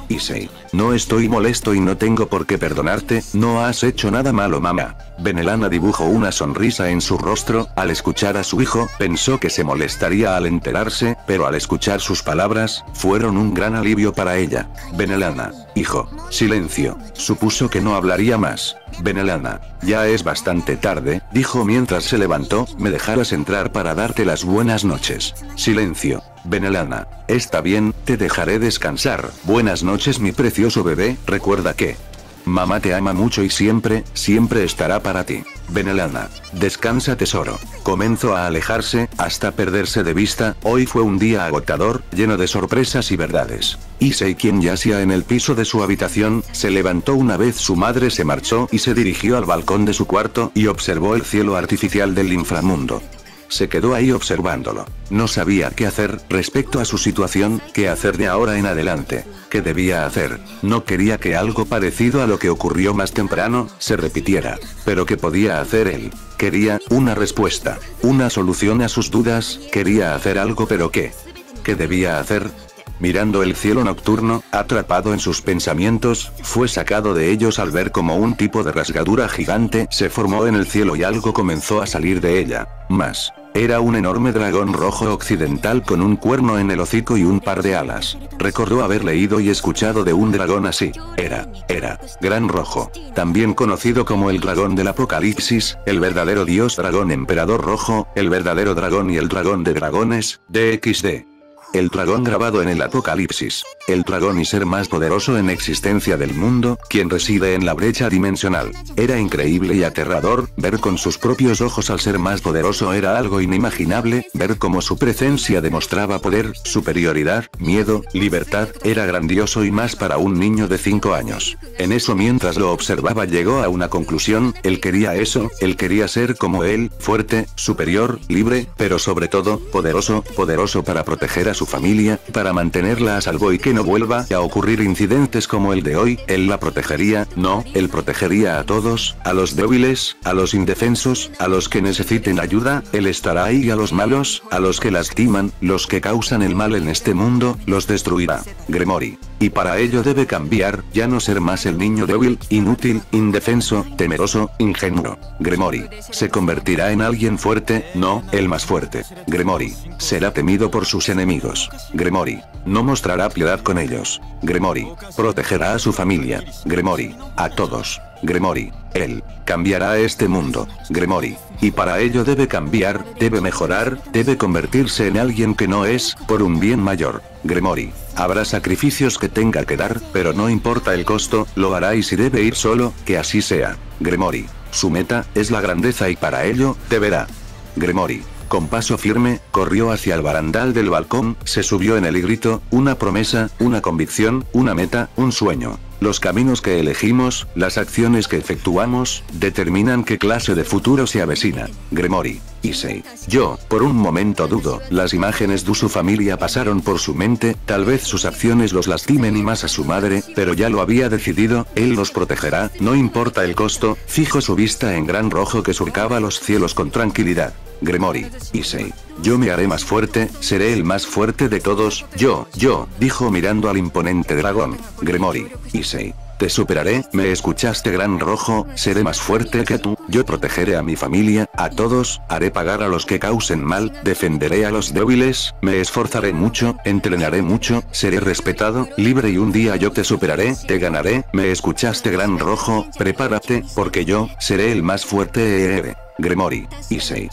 Issei. No estoy molesto y no tengo por qué perdonarte, no has hecho nada malo, mamá. Benelana dibujó una sonrisa en su rostro, al escuchar a su hijo, pensó que se molestaría al enterarse, pero al escuchar sus palabras, fueron un gran alivio para ella. Benelana. Hijo. Silencio. Supuso que no hablaría más. Benelana. Ya es bastante tarde, dijo mientras se levantó, me dejarás entrar para darte las buenas noches. Silencio. Benelana. Está bien, te dejaré descansar. Buenas noches, mi precioso bebé, recuerda que mamá te ama mucho y siempre, siempre estará para ti. Benelana. Descansa, tesoro. Comenzó a alejarse, hasta perderse de vista. Hoy fue un día agotador, lleno de sorpresas y verdades. Issei, quien yacía en el piso de su habitación, se levantó una vez su madre se marchó y se dirigió al balcón de su cuarto y observó el cielo artificial del inframundo. Se quedó ahí observándolo. No sabía qué hacer respecto a su situación, qué hacer de ahora en adelante. ¿Qué debía hacer? No quería que algo parecido a lo que ocurrió más temprano se repitiera. Pero ¿qué podía hacer él? Quería una respuesta, una solución a sus dudas, quería hacer algo, pero ¿qué? ¿Qué debía hacer? Mirando el cielo nocturno, atrapado en sus pensamientos, fue sacado de ellos al ver como un tipo de rasgadura gigante se formó en el cielo y algo comenzó a salir de ella. Más. Era un enorme dragón rojo occidental con un cuerno en el hocico y un par de alas. Recordó haber leído y escuchado de un dragón así. Era Gran Rojo. También conocido como el dragón del Apocalipsis, el verdadero dios dragón emperador rojo, el verdadero dragón y el dragón de dragones, DXD. El dragón grabado en el Apocalipsis. El dragón y ser más poderoso en existencia del mundo, quien reside en la brecha dimensional. Era increíble y aterrador, ver con sus propios ojos al ser más poderoso era algo inimaginable, ver cómo su presencia demostraba poder, superioridad, miedo, libertad, era grandioso y más para un niño de 5 años. En eso mientras lo observaba llegó a una conclusión, él quería eso, él quería ser como él, fuerte, superior, libre, pero sobre todo, poderoso para proteger a su familia, para mantenerla a salvo y que no vuelva a ocurrir incidentes como el de hoy. Él la protegería, no, él protegería a todos, a los débiles, a los indefensos, a los que necesiten ayuda, él estará ahí, y a los malos, a los que lastiman, los que causan el mal en este mundo, los destruirá. Gremory. Y para ello debe cambiar, ya no ser más el niño débil, inútil, indefenso, temeroso, ingenuo. Gremory. Se convertirá en alguien fuerte, no, el más fuerte. Gremory. Será temido por sus enemigos. Gremory. No mostrará piedad con ellos. Gremory. Protegerá a su familia. Gremory. A todos. Gremory. Él cambiará este mundo. Gremory. Y para ello debe cambiar, debe mejorar, debe convertirse en alguien que no es, por un bien mayor. Gremory. Habrá sacrificios que tenga que dar, pero no importa el costo, lo hará y si debe ir solo, que así sea. Gremory. Su meta es la grandeza y para ello, deberá. Gremory. Con paso firme, corrió hacia el barandal del balcón, se subió en él y gritó, una promesa, una convicción, una meta, un sueño. Los caminos que elegimos, las acciones que efectuamos, determinan qué clase de futuro se avecina. Gremory. Issei. Yo, por un momento dudo, las imágenes de su familia pasaron por su mente, tal vez sus acciones los lastimen y más a su madre, pero ya lo había decidido, él los protegerá, no importa el costo, fijo su vista en Gran Rojo que surcaba los cielos con tranquilidad. Gremory. Issei. Yo me haré más fuerte, seré el más fuerte de todos, yo, dijo mirando al imponente dragón. Gremory. Issei. Te superaré, ¿me escuchaste Gran Rojo? Seré más fuerte que tú, yo protegeré a mi familia, a todos, haré pagar a los que causen mal, defenderé a los débiles, me esforzaré mucho, entrenaré mucho, seré respetado, libre y un día yo te superaré, te ganaré, ¿me escuchaste Gran Rojo? Prepárate, porque yo, seré el más fuerte. Gremory. Issei.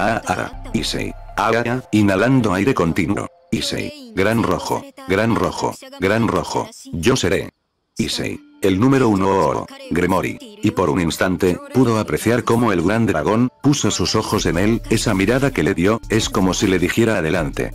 Issei. Inhalando aire continuo. Issei. Gran Rojo. Gran Rojo. Gran Rojo. Yo seré. Issei. El número 1. Gremory. Y por un instante, pudo apreciar cómo el gran dragón, puso sus ojos en él, esa mirada que le dio, es como si le dijera adelante.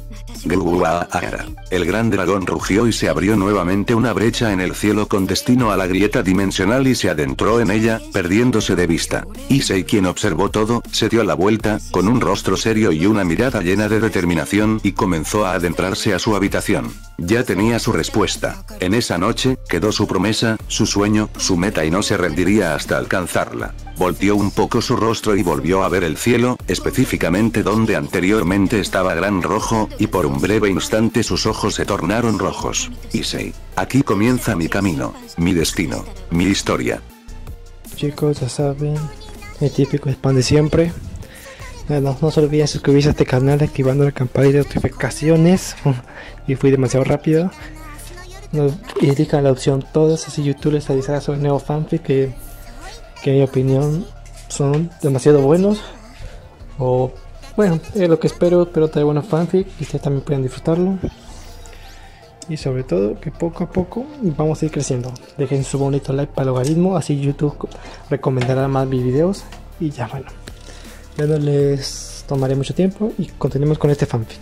El gran dragón rugió y se abrió nuevamente una brecha en el cielo con destino a la grieta dimensional y se adentró en ella, perdiéndose de vista. Issei, quien observó todo, se dio la vuelta, con un rostro serio y una mirada llena de determinación, y comenzó a adentrarse a su habitación. Ya tenía su respuesta. En esa noche, quedó su promesa, su sueño, su meta y no se rendiría hasta alcanzarla. Volteó un poco su rostro y volvió a ver el cielo, específicamente donde anteriormente estaba gran rojo, y por un breve instante sus ojos se tornaron rojos. Issei. Aquí comienza mi camino, mi destino, mi historia. Chicos, ya saben, el típico spam de siempre. No se olviden suscribirse a este canal activando la campanita de notificaciones. Y fui demasiado rápido. Y elijan la opción todos, así YouTube les avisará sobre nuevos fanfic que en mi opinión son demasiado buenos. O bueno, es lo que espero traer buenos fanfic y ustedes también puedan disfrutarlo. Y sobre todo que poco a poco vamos a ir creciendo. Dejen su bonito like para el logaritmo, así YouTube recomendará más mis videos. Y ya bueno, ya no les tomaré mucho tiempo y continuemos con este fanfic.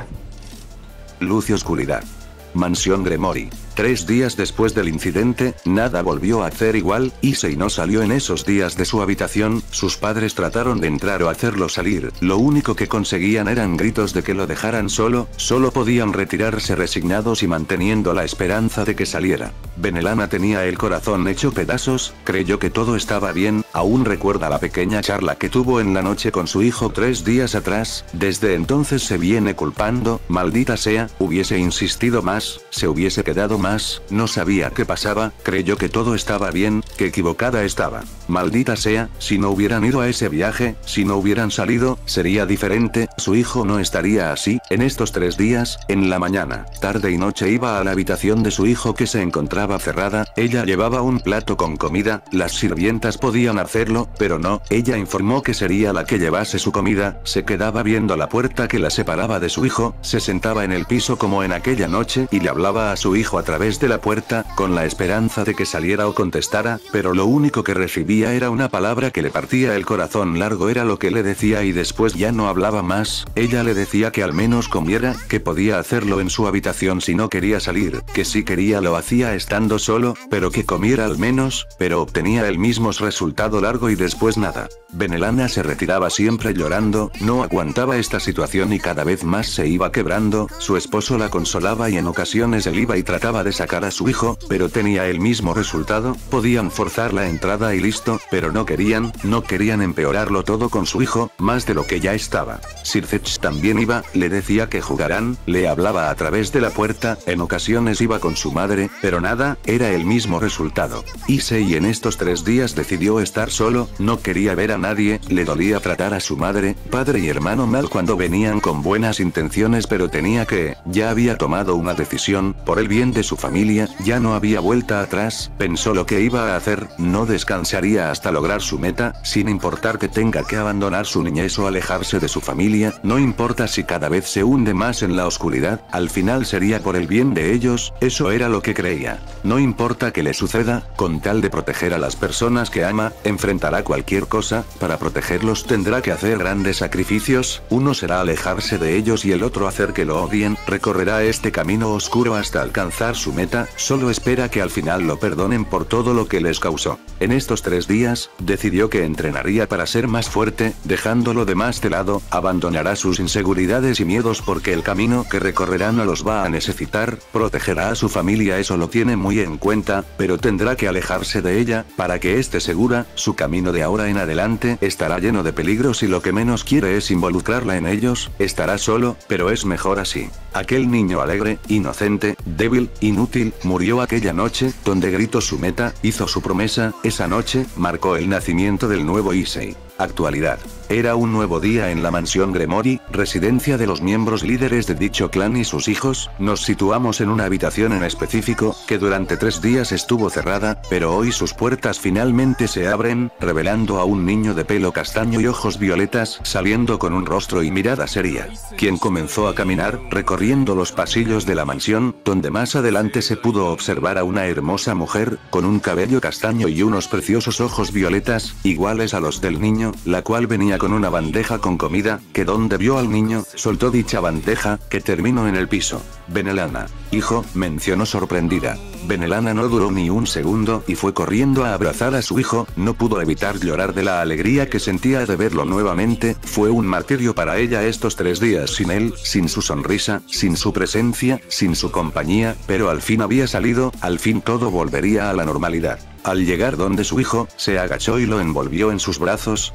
Luz y oscuridad. Mansión Gremory. 3 días después del incidente, nada volvió a hacer igual. Issei no salió en esos días de su habitación. Sus padres trataron de entrar o hacerlo salir. Lo único que conseguían eran gritos de que lo dejaran solo. Solo podían retirarse resignados y manteniendo la esperanza de que saliera. Benelana tenía el corazón hecho pedazos. Creyó que todo estaba bien. Aún recuerda la pequeña charla que tuvo en la noche con su hijo 3 días atrás. Desde entonces se viene culpando. Maldita sea, hubiese insistido más, se hubiese quedado más. No sabía qué pasaba, creyó que todo estaba bien, que equivocada estaba. Maldita sea, si no hubieran ido a ese viaje, si no hubieran salido, sería diferente, su hijo no estaría así. En estos 3 días, en la mañana, tarde y noche iba a la habitación de su hijo que se encontraba cerrada. Ella llevaba un plato con comida, las sirvientas podían hacerlo, pero no, ella informó que sería la que llevase su comida. Se quedaba viendo la puerta que la separaba de su hijo, se sentaba en el piso como en aquella noche y le hablaba a su hijo a través de la puerta, con la esperanza de que saliera o contestara, pero lo único que recibía era una palabra que le partía el corazón. Largo era lo que le decía y después ya no hablaba más. Ella le decía que al menos comiera, que podía hacerlo en su habitación si no quería salir, que si quería lo hacía estando solo, pero que comiera al menos, pero obtenía el mismo resultado. Largo y después nada. Benelana se retiraba siempre llorando, no aguantaba esta situación y cada vez más se iba quebrando. Su esposo la consolaba y en ocasiones él iba y trataba de sacar a su hijo, pero tenía el mismo resultado. Podían forzar la entrada y listo, pero no querían empeorarlo todo con su hijo, más de lo que ya estaba. Sircech también iba, le decía que jugarán, le hablaba a través de la puerta, en ocasiones iba con su madre, pero nada, era el mismo resultado. Issei en estos 3 días decidió estar solo, no quería ver a nadie, le dolía tratar a su madre, padre y hermano mal cuando venían con buenas intenciones, pero tenía que, ya había tomado una decisión, por el bien de su familia, ya no había vuelta atrás. Pensó lo que iba a hacer, no descansaría hasta lograr su meta, sin importar que tenga que abandonar su niñez o alejarse de su familia, no importa si cada vez se hunde más en la oscuridad, al final sería por el bien de ellos, eso era lo que creía. No importa que le suceda, con tal de proteger a las personas que ama, enfrentará cualquier cosa, para protegerlos tendrá que hacer grandes sacrificios, uno será alejarse de ellos y el otro hacer que lo odien, recorrerá este camino oscuro hasta alcanzar su meta, solo espera que al final lo perdonen por todo lo que les causó. En estos 3 días, decidió que entrenaría para ser más fuerte, dejando lo demás de lado, abandonará sus inseguridades y miedos porque el camino que recorrerá no los va a necesitar, protegerá a su familia, eso lo tiene muy en cuenta, pero tendrá que alejarse de ella, para que esté segura, su camino de ahora en adelante estará lleno de peligros y lo que menos quiere es involucrarla en ellos, estará solo, pero es mejor así. Aquel niño alegre, inocente, débil, inútil, murió aquella noche, donde gritó su meta, hizo su promesa, esa noche, marcó el nacimiento del nuevo Issei. Actualidad. Era un nuevo día en la mansión Gremory, residencia de los miembros líderes de dicho clan y sus hijos. Nos situamos en una habitación en específico, que durante 3 días estuvo cerrada, pero hoy sus puertas finalmente se abren, revelando a un niño de pelo castaño y ojos violetas, saliendo con un rostro y mirada seria, quien comenzó a caminar, recorriendo los pasillos de la mansión, donde más adelante se pudo observar a una hermosa mujer, con un cabello castaño y unos preciosos ojos violetas, iguales a los del niño, la cual venía con una bandeja con comida, que donde vio al niño, soltó dicha bandeja, que terminó en el piso. Benelana. Hijo, mencionó sorprendida. Benelana no duró ni un segundo y fue corriendo a abrazar a su hijo, no pudo evitar llorar de la alegría que sentía de verlo nuevamente. Fue un martirio para ella estos 3 días sin él, sin su sonrisa, sin su presencia, sin su compañía, pero al fin había salido, al fin todo volvería a la normalidad. Al llegar donde su hijo, se agachó y lo envolvió en sus brazos.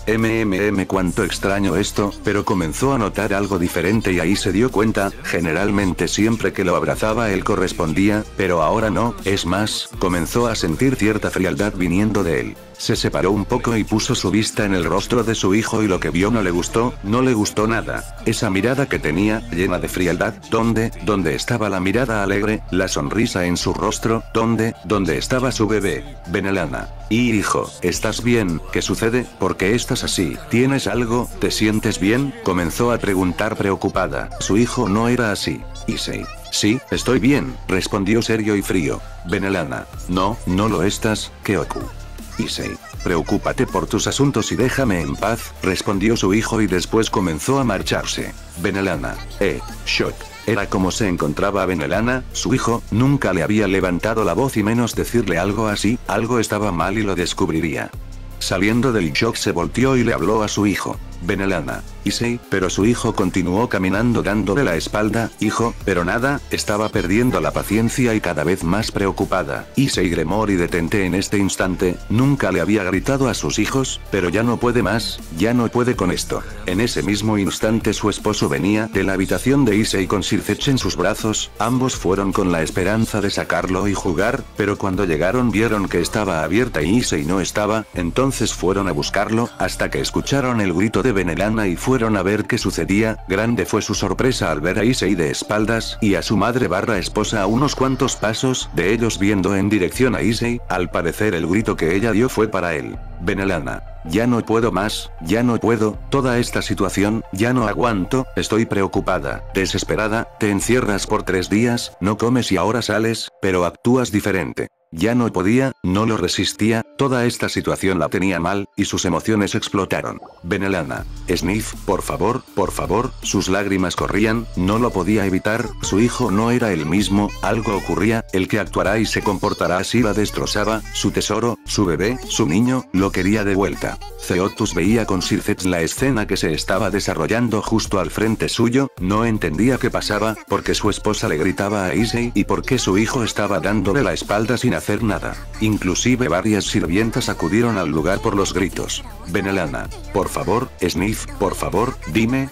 Cuánto extraño esto, pero comenzó a notar algo diferente y ahí se dio cuenta. Generalmente siempre que lo abrazaba él correspondía, pero ahora no. Es más, comenzó a sentir cierta frialdad viniendo de él. Se separó un poco y puso su vista en el rostro de su hijo y lo que vio no le gustó nada. Esa mirada que tenía, llena de frialdad, ¿dónde estaba la mirada alegre, la sonrisa en su rostro? ¿Dónde estaba su bebé? Benelana. Hijo, ¿estás bien? ¿Qué sucede? ¿Por qué estás así? ¿Tienes algo? ¿Te sientes bien? Comenzó a preguntar preocupada. Su hijo no era así. Issei. Sí, estoy bien, respondió serio y frío. Benelana. No lo estás, Kyoku. Issei. Preocúpate por tus asuntos y déjame en paz, respondió su hijo y después comenzó a marcharse. Benelana. Shock. Era como se encontraba Benelana, su hijo, nunca le había levantado la voz y menos decirle algo así, algo estaba mal y lo descubriría. Saliendo del shock se volteó y le habló a su hijo. Benelana. Issei, pero su hijo continuó caminando dándole la espalda. Hijo, pero nada, estaba perdiendo la paciencia y cada vez más preocupada. Issei Gremori detente en este instante, nunca le había gritado a sus hijos, pero ya no puede más, ya no puede con esto. En ese mismo instante su esposo venía de la habitación de Issei con Sirfetch en sus brazos, ambos fueron con la esperanza de sacarlo y jugar, pero cuando llegaron vieron que estaba abierta y Issei no estaba, entonces fueron a buscarlo, hasta que escucharon el grito de Benelana y fueron a ver qué sucedía. Grande fue su sorpresa al ver a Issei de espaldas, y a su madre barra esposa a unos cuantos pasos de ellos viendo en dirección a Issei. Al parecer el grito que ella dio fue para él. Benelana. Ya no puedo más, ya no puedo, toda esta situación, ya no aguanto, estoy preocupada, desesperada, te encierras por 3 días, no comes y ahora sales, pero actúas diferente. Ya no podía, no lo resistía, toda esta situación la tenía mal, y sus emociones explotaron. Benelana. Sniff, por favor, sus lágrimas corrían, no lo podía evitar, su hijo no era el mismo, algo ocurría, el que actuará y se comportará así la destrozaba, su tesoro, su bebé, su niño, lo quería de vuelta. Theotus veía con Sirfetch la escena que se estaba desarrollando justo al frente suyo, no entendía qué pasaba, porque su esposa le gritaba a Issei y por qué su hijo estaba dándole la espalda sin hacer nada. Inclusive varias sirvientas acudieron al lugar por los gritos. Benelana. Por favor, Sniff, por favor, dime,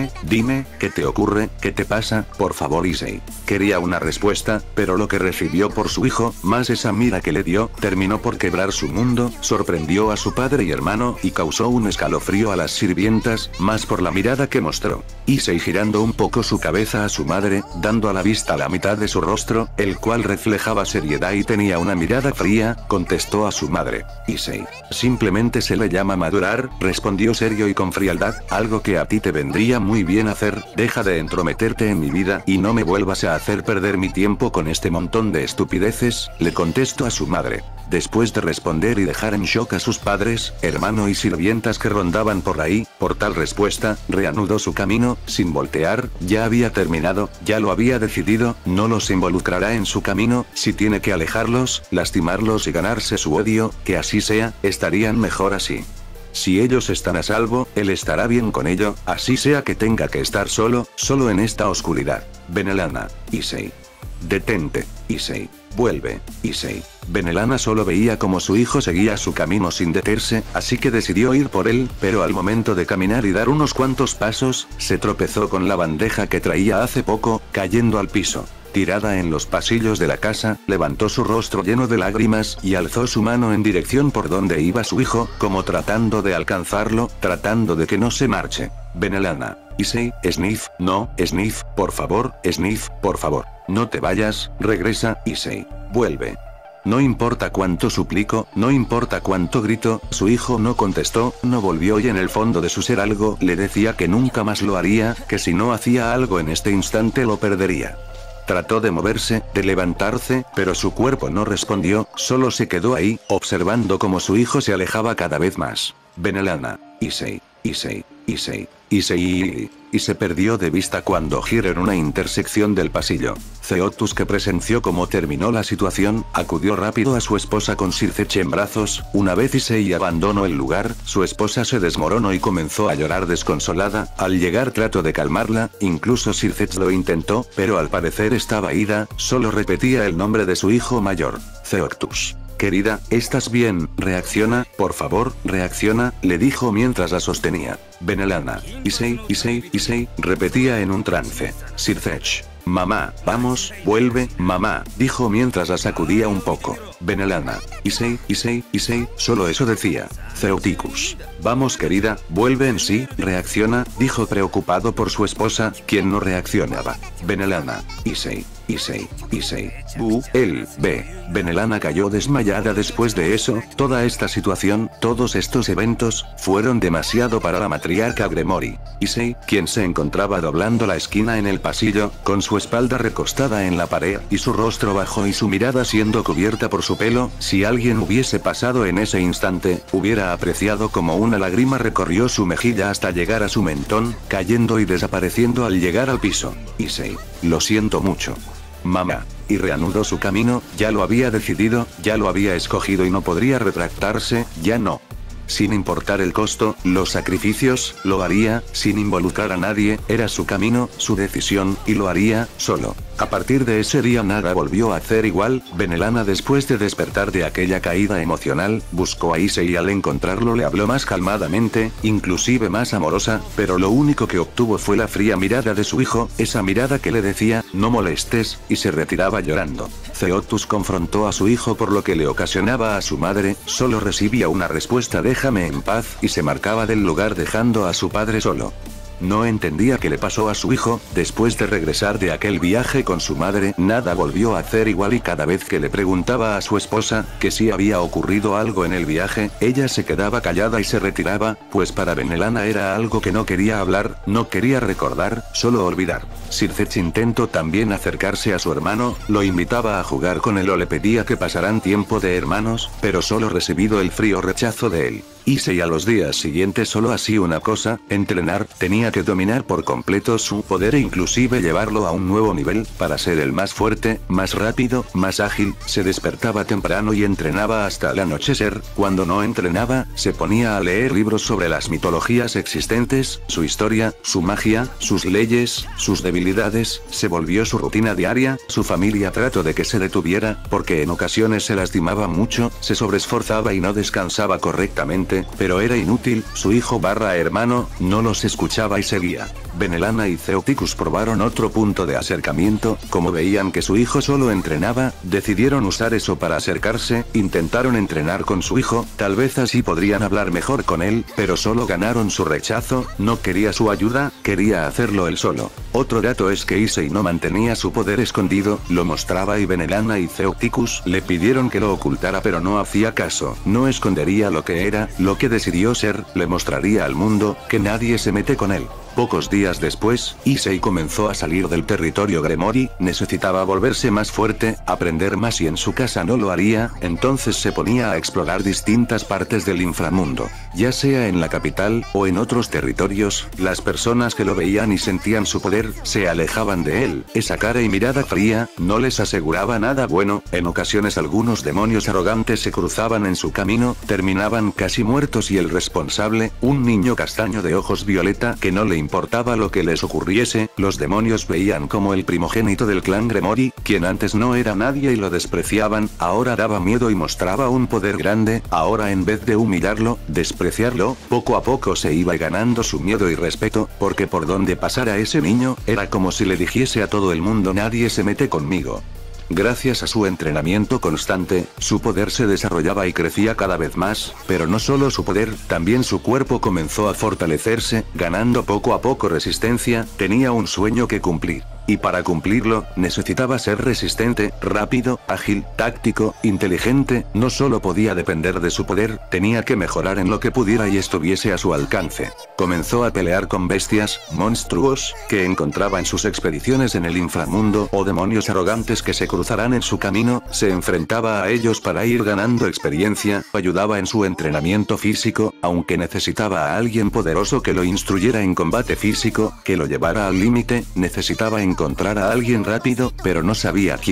¿qué te ocurre? ¿Qué te pasa? Por favor Issei. Quería una respuesta, pero lo que recibió por su hijo, más esa mira que le dio, terminó por quebrar su mundo, sorprendió a su padre y hermano, y causó un escalofrío a las sirvientas, más por la mirada que mostró. Issei girando un poco su cabeza a su madre, dando a la vista la mitad de su rostro, el cual reflejaba seriedad y tenía una mirada fría, contestó a su madre. Issei. Simplemente se le llama madurar, respondió serio y con frialdad, algo que a ti te vendría muy bien hacer, deja de entrometerte en mi vida y no me vuelvas a hacer perder mi tiempo con este montón de estupideces, le contestó a su madre. Después de responder y dejar en shock a sus padres, hermano y sirvientas que rondaban por ahí, por tal respuesta, reanudó su camino, sin voltear, ya había terminado, ya lo había decidido, no los involucrará en su camino, si tiene que alejarlos, lastimarlos y ganarse su odio, que así sea, estarían mejor así. Si ellos están a salvo, él estará bien con ello, así sea que tenga que estar solo en esta oscuridad. Benelana. Issei. Detente, Issei. Vuelve, Issei. Benelana solo veía como su hijo seguía su camino sin detenerse, así que decidió ir por él, pero al momento de caminar y dar unos cuantos pasos, se tropezó con la bandeja que traía hace poco, cayendo al piso. Tirada en los pasillos de la casa, levantó su rostro lleno de lágrimas y alzó su mano en dirección por donde iba su hijo, como tratando de alcanzarlo, tratando de que no se marche. Benelana. Issei, Sniff, no, Sniff, por favor, no te vayas, regresa, Issei. Vuelve. No importa cuánto suplico, no importa cuánto grito, su hijo no contestó, no volvió y en el fondo de su ser algo le decía que nunca más lo haría, que si no hacía algo en este instante lo perdería. Trató de moverse, de levantarse, pero su cuerpo no respondió, solo se quedó ahí, observando cómo su hijo se alejaba cada vez más. Benelana. Issei. Y se perdió de vista cuando giró en una intersección del pasillo. Theotus, que presenció cómo terminó la situación, acudió rápido a su esposa con Sirfetch en brazos. Una vez Issei abandonó el lugar, su esposa se desmoronó y comenzó a llorar desconsolada. Al llegar trató de calmarla, incluso Sirfetch lo intentó, pero al parecer estaba ida, solo repetía el nombre de su hijo mayor. Theotus. Querida, ¿estás bien? Reacciona, por favor, reacciona, le dijo mientras la sostenía. Benelana. Issei, repetía en un trance. Sirthech. Mamá, vamos, vuelve, mamá, dijo mientras la sacudía un poco. Benelana. Issei, solo eso decía. Ceuticus. Vamos querida, vuelve en sí, reacciona, dijo preocupado por su esposa, quien no reaccionaba. Benelana. Issei. Él, Benelana cayó desmayada después de eso, toda esta situación, todos estos eventos, fueron demasiado para la matriarca Gremory. Issei, quien se encontraba doblando la esquina en el pasillo, con su espalda recostada en la pared, y su rostro bajo y su mirada siendo cubierta por su pelo, si alguien hubiese pasado en ese instante, hubiera apreciado como una lágrima recorrió su mejilla hasta llegar a su mentón, cayendo y desapareciendo al llegar al piso. Issei, lo siento mucho. Mamá. Y reanudó su camino, ya lo había decidido, ya lo había escogido y no podría retractarse, ya no. Sin importar el costo, los sacrificios, lo haría, sin involucrar a nadie, era su camino, su decisión, y lo haría, solo. A partir de ese día nada volvió a hacer igual. Benelana, después de despertar de aquella caída emocional, buscó a Issei y al encontrarlo le habló más calmadamente, inclusive más amorosa, pero lo único que obtuvo fue la fría mirada de su hijo, esa mirada que le decía, no molestes, y se retiraba llorando. Ceutus confrontó a su hijo por lo que le ocasionaba a su madre, solo recibía una respuesta déjame en paz, y se marcaba del lugar dejando a su padre solo. No entendía qué le pasó a su hijo, después de regresar de aquel viaje con su madre, nada volvió a hacer igual y cada vez que le preguntaba a su esposa, que si había ocurrido algo en el viaje, ella se quedaba callada y se retiraba, pues para Benelana era algo que no quería hablar, no quería recordar, solo olvidar. Sirthech intentó también acercarse a su hermano, lo invitaba a jugar con él o le pedía que pasaran tiempo de hermanos, pero solo recibido el frío rechazo de él. Issei a los días siguientes solo hacía una cosa, entrenar, tenía que dominar por completo su poder e inclusive llevarlo a un nuevo nivel, para ser el más fuerte, más rápido, más ágil, se despertaba temprano y entrenaba hasta el anochecer, cuando no entrenaba, se ponía a leer libros sobre las mitologías existentes, su historia, su magia, sus leyes, sus debilidades, se volvió su rutina diaria, su familia trató de que se detuviera, porque en ocasiones se lastimaba mucho, se sobreesforzaba y no descansaba correctamente, pero era inútil, su hijo / hermano, no los escuchaba y seguía. Benelana y Ceuticus probaron otro punto de acercamiento, como veían que su hijo solo entrenaba, decidieron usar eso para acercarse, intentaron entrenar con su hijo, tal vez así podrían hablar mejor con él, pero solo ganaron su rechazo, no quería su ayuda, quería hacerlo él solo. Otro dato es que Issei no mantenía su poder escondido, lo mostraba y Benelana y Ceuticus le pidieron que lo ocultara pero no hacía caso, no escondería lo que era, lo que decidió ser, le mostraría al mundo, que nadie se mete con él. Pocos días después, Issei comenzó a salir del territorio Gremory, necesitaba volverse más fuerte, aprender más y en su casa no lo haría, entonces se ponía a explorar distintas partes del inframundo. Ya sea en la capital, o en otros territorios, las personas que lo veían y sentían su poder, se alejaban de él, esa cara y mirada fría, no les aseguraba nada bueno, en ocasiones algunos demonios arrogantes se cruzaban en su camino, terminaban casi muertos y el responsable, un niño castaño de ojos violeta que no le importaba lo que les ocurriese, los demonios veían como el primogénito del clan Gremory, quien antes no era nadie y lo despreciaban, ahora daba miedo y mostraba un poder grande, ahora en vez de humillarlo, despreciarlo, poco a poco se iba ganando su miedo y respeto, porque por donde pasara ese niño, era como si le dijese a todo el mundo nadie se mete conmigo. Gracias a su entrenamiento constante, su poder se desarrollaba y crecía cada vez más, pero no solo su poder, también su cuerpo comenzó a fortalecerse, ganando poco a poco resistencia, tenía un sueño que cumplir. Y para cumplirlo, necesitaba ser resistente, rápido, ágil, táctico, inteligente, no solo podía depender de su poder, tenía que mejorar en lo que pudiera y estuviese a su alcance. Comenzó a pelear con bestias, monstruos, que encontraba en sus expediciones en el inframundo o demonios arrogantes que se cruzarán en su camino, se enfrentaba a ellos para ir ganando experiencia, ayudaba en su entrenamiento físico, aunque necesitaba a alguien poderoso que lo instruyera en combate físico, que lo llevara al límite, necesitaba encontrar a alguien rápido, pero no sabía quién.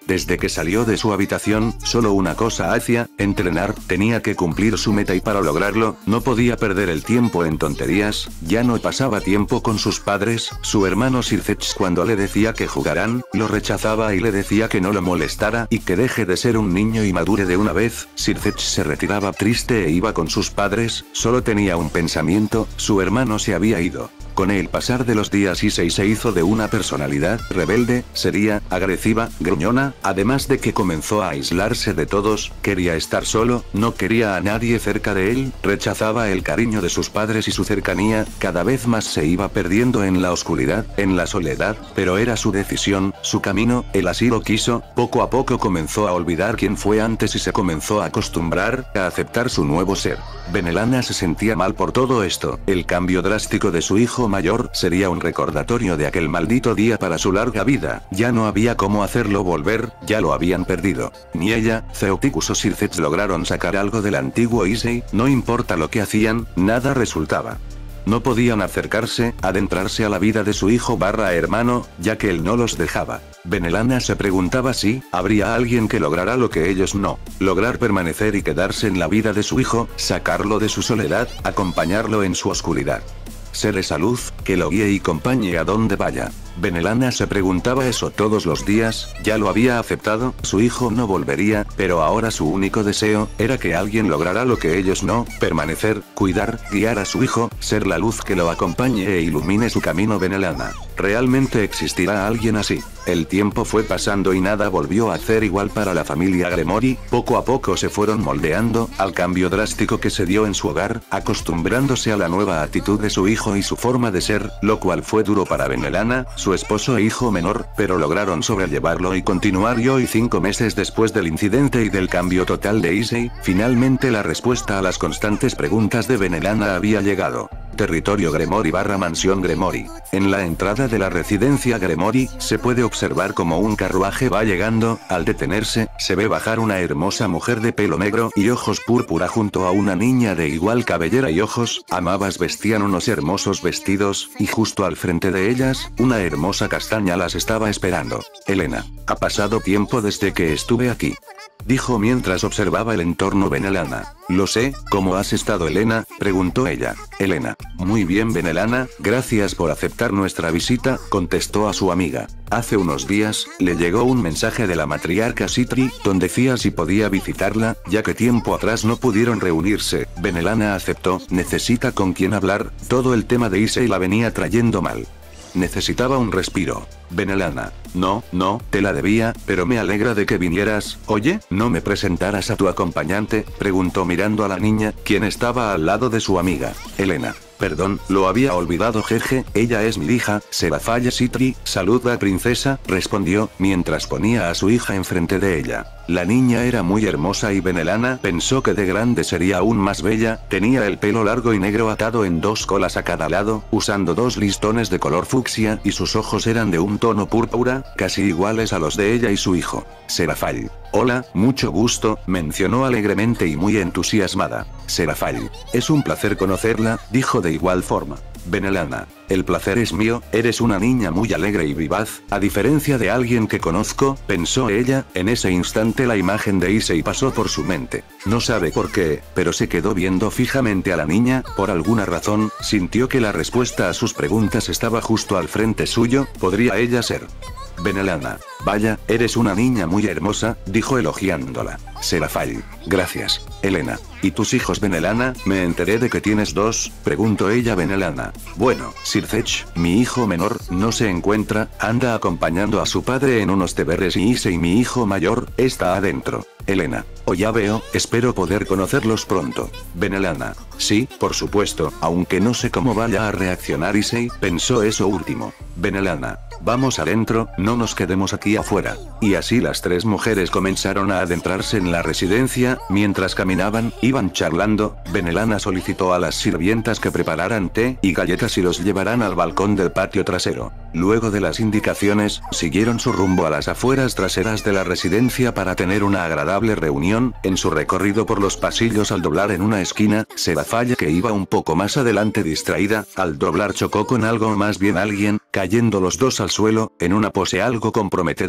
Desde que salió de su habitación, solo una cosa hacía, entrenar, tenía que cumplir su meta y para lograrlo, no podía perder el tiempo en tonterías, ya no pasaba tiempo con sus padres, su hermano Sircech cuando le decía que jugarán, lo rechazaba y le decía que no lo molestara y que deje de ser un niño y madure de una vez, Sircech se retiraba triste e iba con sus padres, solo tenía un pensamiento, su hermano se había ido. Con el pasar de los días Issei se hizo de una personalidad rebelde, seria, agresiva, gruñona, además de que comenzó a aislarse de todos, quería estar solo, no quería a nadie cerca de él, rechazaba el cariño de sus padres y su cercanía, cada vez más se iba perdiendo en la oscuridad, en la soledad, pero era su decisión, su camino, él así lo quiso, poco a poco comenzó a olvidar quién fue antes y se comenzó a acostumbrar, a aceptar su nuevo ser. Benelana se sentía mal por todo esto, el cambio drástico de su hijo mayor sería un recordatorio de aquel maldito día para su larga vida, ya no había cómo hacerlo volver, ya lo habían perdido. Ni ella, Zeoticus o Sircech lograron sacar algo del antiguo Issei, no importa lo que hacían, nada resultaba. No podían acercarse, adentrarse a la vida de su hijo barra hermano, ya que él no los dejaba. Benelana se preguntaba si habría alguien que lograra lo que ellos no. Lograr permanecer y quedarse en la vida de su hijo, sacarlo de su soledad, acompañarlo en su oscuridad. Ser esa luz, que lo guíe y acompañe a donde vaya. Benelana se preguntaba eso todos los días, ya lo había aceptado, su hijo no volvería, pero ahora su único deseo, era que alguien lograra lo que ellos no, permanecer, cuidar, guiar a su hijo, ser la luz que lo acompañe e ilumine su camino. Benelana. ¿Realmente existirá alguien así? El tiempo fue pasando y nada volvió a ser igual para la familia Gremory, poco a poco se fueron moldeando, al cambio drástico que se dio en su hogar, acostumbrándose a la nueva actitud de su hijo y su forma de ser, lo cual fue duro para Benelana, su esposo e hijo menor, pero lograron sobrellevarlo y continuar. Y hoy 5 meses después del incidente y del cambio total de Issei, finalmente la respuesta a las constantes preguntas de Benelana había llegado. Territorio Gremory barra mansión Gremory. En la entrada de la residencia Gremory, se puede observar como un carruaje va llegando, al detenerse, se ve bajar una hermosa mujer de pelo negro y ojos púrpura junto a una niña de igual cabellera y ojos, ambas vestían unos hermosos vestidos, y justo al frente de ellas, una hermosa castaña las estaba esperando. Elena. Ha pasado tiempo desde que estuve aquí, dijo mientras observaba el entorno Benelana. Lo sé, ¿cómo has estado Elena?, preguntó ella. Elena. Muy bien Benelana, gracias por aceptar nuestra visita, contestó a su amiga. Hace unos días, le llegó un mensaje de la matriarca Citri, donde decía si podía visitarla, ya que tiempo atrás no pudieron reunirse. Benelana aceptó, necesita con quién hablar, todo el tema de Issei la venía trayendo mal. Necesitaba un respiro. Benelana. No, te la debía, pero me alegra de que vinieras. Oye, ¿no me presentaras a tu acompañante?, preguntó mirando a la niña, quien estaba al lado de su amiga. Elena. Perdón, lo había olvidado jeje, ella es mi hija, Serafalla Citri, saluda princesa, respondió, mientras ponía a su hija enfrente de ella. La niña era muy hermosa y Benelana pensó que de grande sería aún más bella, tenía el pelo largo y negro atado en 2 colas a cada lado, usando 2 listones de color fucsia y sus ojos eran de un tono púrpura, casi iguales a los de ella y su hijo. Serafall. Hola, mucho gusto, mencionó alegremente y muy entusiasmada. Serafall. Es un placer conocerla, dijo de igual forma. Benelana. El placer es mío, eres una niña muy alegre y vivaz, a diferencia de alguien que conozco, pensó ella, en ese instante la imagen de Issei pasó por su mente. No sabe por qué, pero se quedó viendo fijamente a la niña, por alguna razón, sintió que la respuesta a sus preguntas estaba justo al frente suyo, ¿podría ella ser? Benelana. Vaya, eres una niña muy hermosa, dijo elogiándola. Serafall. Gracias, Elena. ¿Y tus hijos Benelana? Me enteré de que tienes 2, preguntó ella Benelana. Bueno, Sircech, mi hijo menor, no se encuentra, anda acompañando a su padre en unos deberes y Issei mi hijo mayor, está adentro. Elena. Oh ya veo, espero poder conocerlos pronto. Benelana. Sí, por supuesto, aunque no sé cómo vaya a reaccionar Issei, pensó eso último. Benelana. Vamos adentro, no nos quedemos aquí afuera. Y así las 3 mujeres comenzaron a adentrarse en la residencia, mientras caminaban, iban charlando, Benelana solicitó a las sirvientas que prepararan té y galletas y los llevaran al balcón del patio trasero. Luego de las indicaciones, siguieron su rumbo a las afueras traseras de la residencia para tener una agradable reunión. En su recorrido por los pasillos al doblar en una esquina, Serafalla que iba un poco más adelante distraída, al doblar chocó con algo o más bien alguien, cayendo los dos al suelo, en una pose algo comprometedora.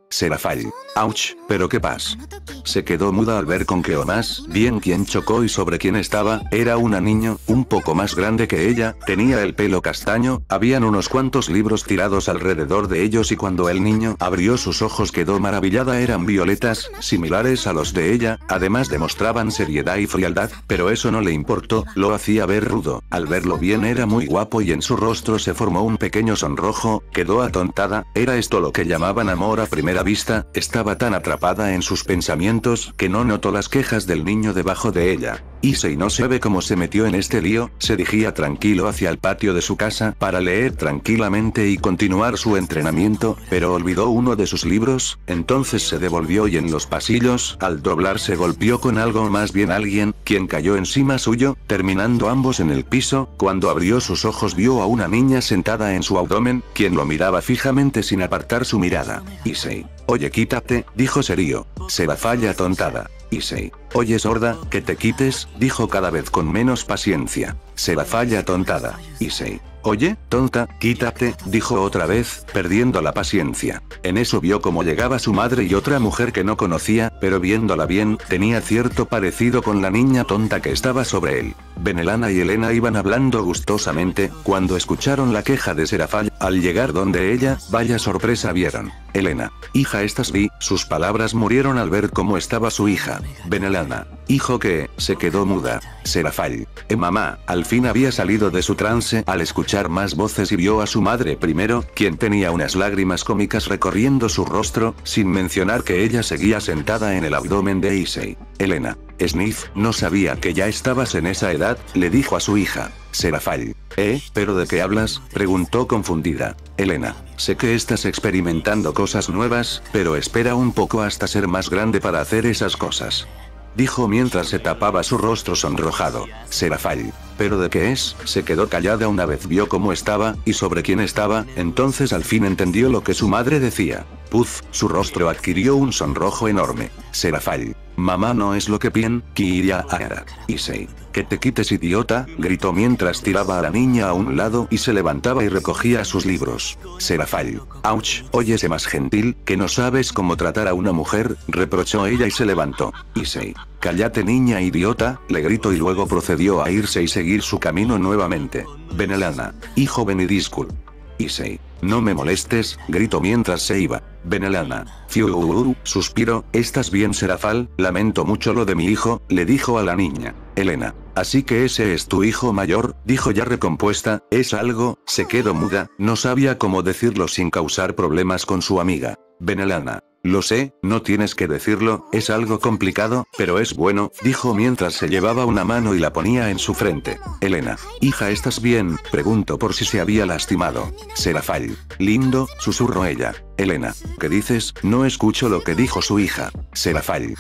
Serafall. Ouch, pero ¿qué pasa? Se quedó muda al ver con que o más bien quien chocó y sobre quién estaba, era una niña, un poco más grande que ella, tenía el pelo castaño, habían unos cuantos libros tirados alrededor de ellos y cuando el niño abrió sus ojos quedó maravillada, eran violetas, similares a los de ella, además demostraban seriedad y frialdad, pero eso no le importó, lo hacía ver rudo, al verlo bien era muy guapo y en su rostro se formó un pequeño sonrojo, quedó atontada, era esto lo que llamaban amor a primera vista, estaba tan atrapada en sus pensamientos que no notó las quejas del niño debajo de ella. Issei no sabe cómo se metió en este lío, se dirigía tranquilo hacia el patio de su casa para leer tranquilamente y continuar su entrenamiento, pero olvidó uno de sus libros, entonces se devolvió y en los pasillos, al doblar se golpeó con algo o más bien alguien, quien cayó encima suyo, terminando ambos en el piso, cuando abrió sus ojos vio a una niña sentada en su abdomen, quien lo miraba fijamente sin apartar su mirada. Issei. Oye, quítate, dijo serio. Serafall atontada. Issei. Oye, sorda, que te quites, dijo cada vez con menos paciencia. Serafall atontada. Issei. Oye, tonta, quítate, dijo otra vez, perdiendo la paciencia. En eso vio cómo llegaba su madre y otra mujer que no conocía, pero viéndola bien, tenía cierto parecido con la niña tonta que estaba sobre él. Benelana y Elena iban hablando gustosamente, cuando escucharon la queja de Serafall, al llegar donde ella, vaya sorpresa vieron. Elena. Hija, ¿estás bien? Sus palabras murieron al ver cómo estaba su hija. Benelana. Hijo que, se quedó muda. Serafall. Mamá, al fin había salido de su trance al escuchar más voces y vio a su madre primero, quien tenía unas lágrimas cómicas recorriendo su rostro, sin mencionar que ella seguía sentada en el abdomen de Issei. Elena. Sniff, no sabía que ya estabas en esa edad, le dijo a su hija. Serafall. ¿Pero de qué hablas? Preguntó confundida. Elena. Sé que estás experimentando cosas nuevas, pero espera un poco hasta ser más grande para hacer esas cosas. Dijo mientras se tapaba su rostro sonrojado. Serafall. ¿Pero de qué es? Se quedó callada una vez vio cómo estaba, y sobre quién estaba, entonces al fin entendió lo que su madre decía. Puf, su rostro adquirió un sonrojo enorme. Serafall. Mamá no es lo que quería ahora. Issei. Que te quites, idiota, gritó mientras tiraba a la niña a un lado y se levantaba y recogía sus libros. Serafall. Ouch, óyese más gentil, que no sabes cómo tratar a una mujer, reprochó ella y se levantó. Issei. Cállate, niña idiota, le gritó y luego procedió a irse y seguir su camino nuevamente. Benelana. Hijo, ven y disculpa. Issei. No me molestes, gritó mientras se iba. Benelana. Fiu, suspiro, ¿estás bien, Serafall? Lamento mucho lo de mi hijo, le dijo a la niña. Elena. Así que ese es tu hijo mayor, dijo ya recompuesta, ¿es algo? Se quedó muda, no sabía cómo decirlo sin causar problemas con su amiga. Benelana. Lo sé, no tienes que decirlo, es algo complicado, pero es bueno, dijo mientras se llevaba una mano y la ponía en su frente. Elena. Hija, ¿estás bien? Preguntó por si se había lastimado. Serafall. Lindo, susurró ella. Elena. ¿Qué dices? No escucho lo que dijo su hija. Serafall.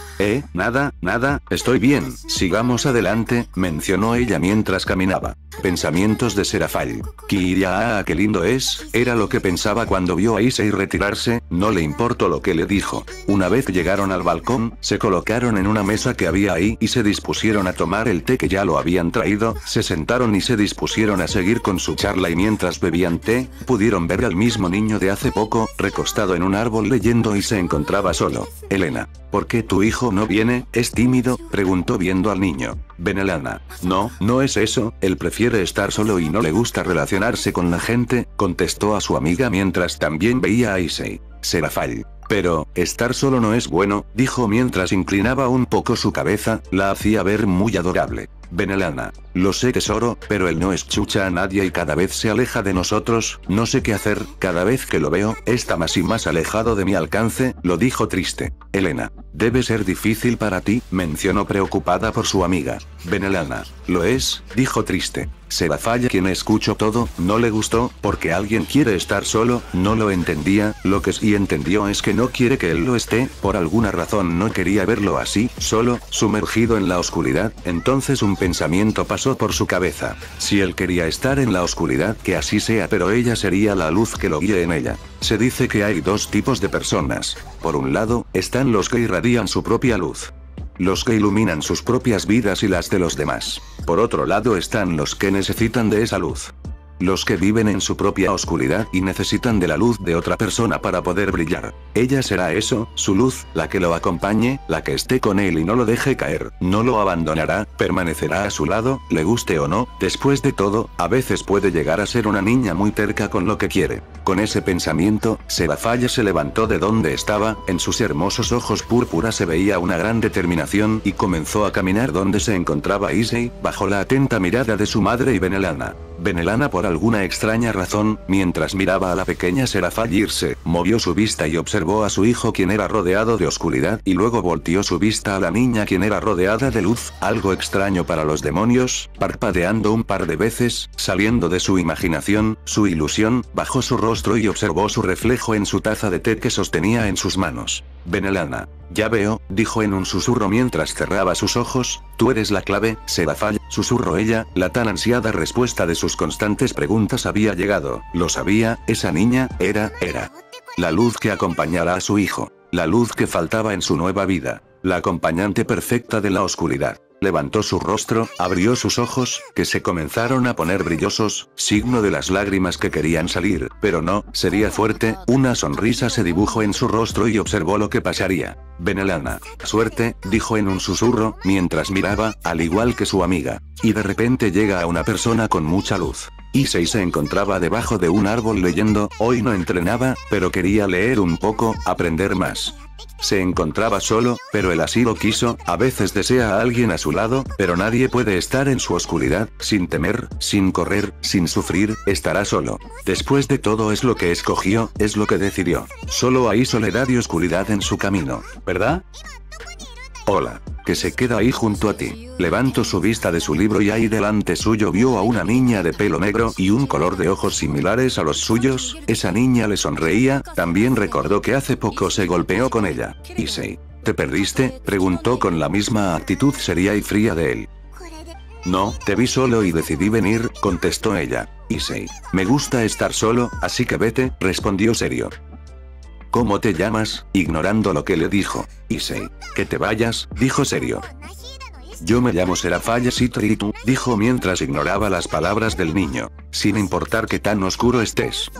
Nada, estoy bien, sigamos adelante, mencionó ella mientras caminaba. Pensamientos de Serafall. Kiria, qué lindo es, era lo que pensaba cuando vio a Issei retirarse, no le importó lo que le dijo. Una vez llegaron al balcón, se colocaron en una mesa que había ahí y se dispusieron a tomar el té que ya lo habían traído, se sentaron y se dispusieron a seguir con su charla y mientras bebían té, pudieron ver al mismo niño de hace poco, recostado en un árbol leyendo y se encontraba solo. Elena. ¿Por qué tu hijo no viene? ¿Es tímido? Preguntó viendo al niño. Benelana. No es eso, él prefiere estar solo y no le gusta relacionarse con la gente, contestó a su amiga mientras también veía a Issei. Serafall. Pero, estar solo no es bueno, dijo mientras inclinaba un poco su cabeza, la hacía ver muy adorable. Benelana. Lo sé, tesoro, pero él no escucha a nadie y cada vez se aleja de nosotros, no sé qué hacer, cada vez que lo veo, está más y más alejado de mi alcance, lo dijo triste. Elena. Debe ser difícil para ti, mencionó preocupada por su amiga. Benelana. Lo es, dijo triste. Serafall, quien escuchó todo, no le gustó, porque alguien quiere estar solo, no lo entendía, lo que sí entendió es que no quiere que él lo esté, por alguna razón no quería verlo así, solo, sumergido en la oscuridad, entonces un pensamiento pasó por su cabeza. Si él quería estar en la oscuridad, que así sea, pero ella sería la luz que lo guíe en ella. Se dice que hay dos tipos de personas. Por un lado, están los que irradian su propia luz. Los que iluminan sus propias vidas y las de los demás. Por otro lado están los que necesitan de esa luz. los que viven en su propia oscuridad y necesitan de la luz de otra persona para poder brillar. Ella será eso, su luz, la que lo acompañe, la que esté con él y no lo deje caer, no lo abandonará, permanecerá a su lado, le guste o no. Después de todo, a veces puede llegar a ser una niña muy terca con lo que quiere. Con ese pensamiento, Serafall se levantó de donde estaba, en sus hermosos ojos púrpura se veía una gran determinación y comenzó a caminar donde se encontraba Issei, bajo la atenta mirada de su madre y Benelana. Benelana, por alguna extraña razón, mientras miraba a la pequeña Serafall irse, movió su vista y observó a su hijo, quien era rodeado de oscuridad, y luego volteó su vista a la niña, quien era rodeada de luz, algo extraño para los demonios, parpadeando un par de veces, saliendo de su imaginación, su ilusión, bajó su rostro y observó su reflejo en su taza de té que sostenía en sus manos. Benelana. Ya veo, dijo en un susurro mientras cerraba sus ojos, tú eres la clave, Serafall, susurró ella, la tan ansiada respuesta de sus constantes preguntas había llegado, lo sabía, esa niña, era la luz que acompañará a su hijo, la luz que faltaba en su nueva vida, la acompañante perfecta de la oscuridad. Levantó su rostro, abrió sus ojos, que se comenzaron a poner brillosos, signo de las lágrimas que querían salir, pero no, sería fuerte, una sonrisa se dibujó en su rostro y observó lo que pasaría. Benelana. Suerte, dijo en un susurro, mientras miraba, al igual que su amiga. Y de repente llega a una persona con mucha luz. Issei se encontraba debajo de un árbol leyendo, hoy no entrenaba, pero quería leer un poco, aprender más. Se encontraba solo, pero él así lo quiso, a veces desea a alguien a su lado, pero nadie puede estar en su oscuridad, sin temer, sin correr, sin sufrir, estará solo. Después de todo es lo que escogió, es lo que decidió. Solo hay soledad y oscuridad en su camino, ¿verdad? Hola, que se queda ahí junto a ti. Levantó su vista de su libro y ahí delante suyo vio a una niña de pelo negro y un color de ojos similares a los suyos. Esa niña le sonreía, también recordó que hace poco se golpeó con ella. Issei, ¿te perdiste?, preguntó con la misma actitud seria y fría de él. No, te vi solo y decidí venir, contestó ella. Issei, me gusta estar solo, así que vete, respondió serio. ¿Cómo te llamas?, ignorando lo que le dijo. Issei, que te vayas, dijo serio. Yo me llamo Serafall Sitoritu, dijo mientras ignoraba las palabras del niño. Sin importar que tan oscuro estés.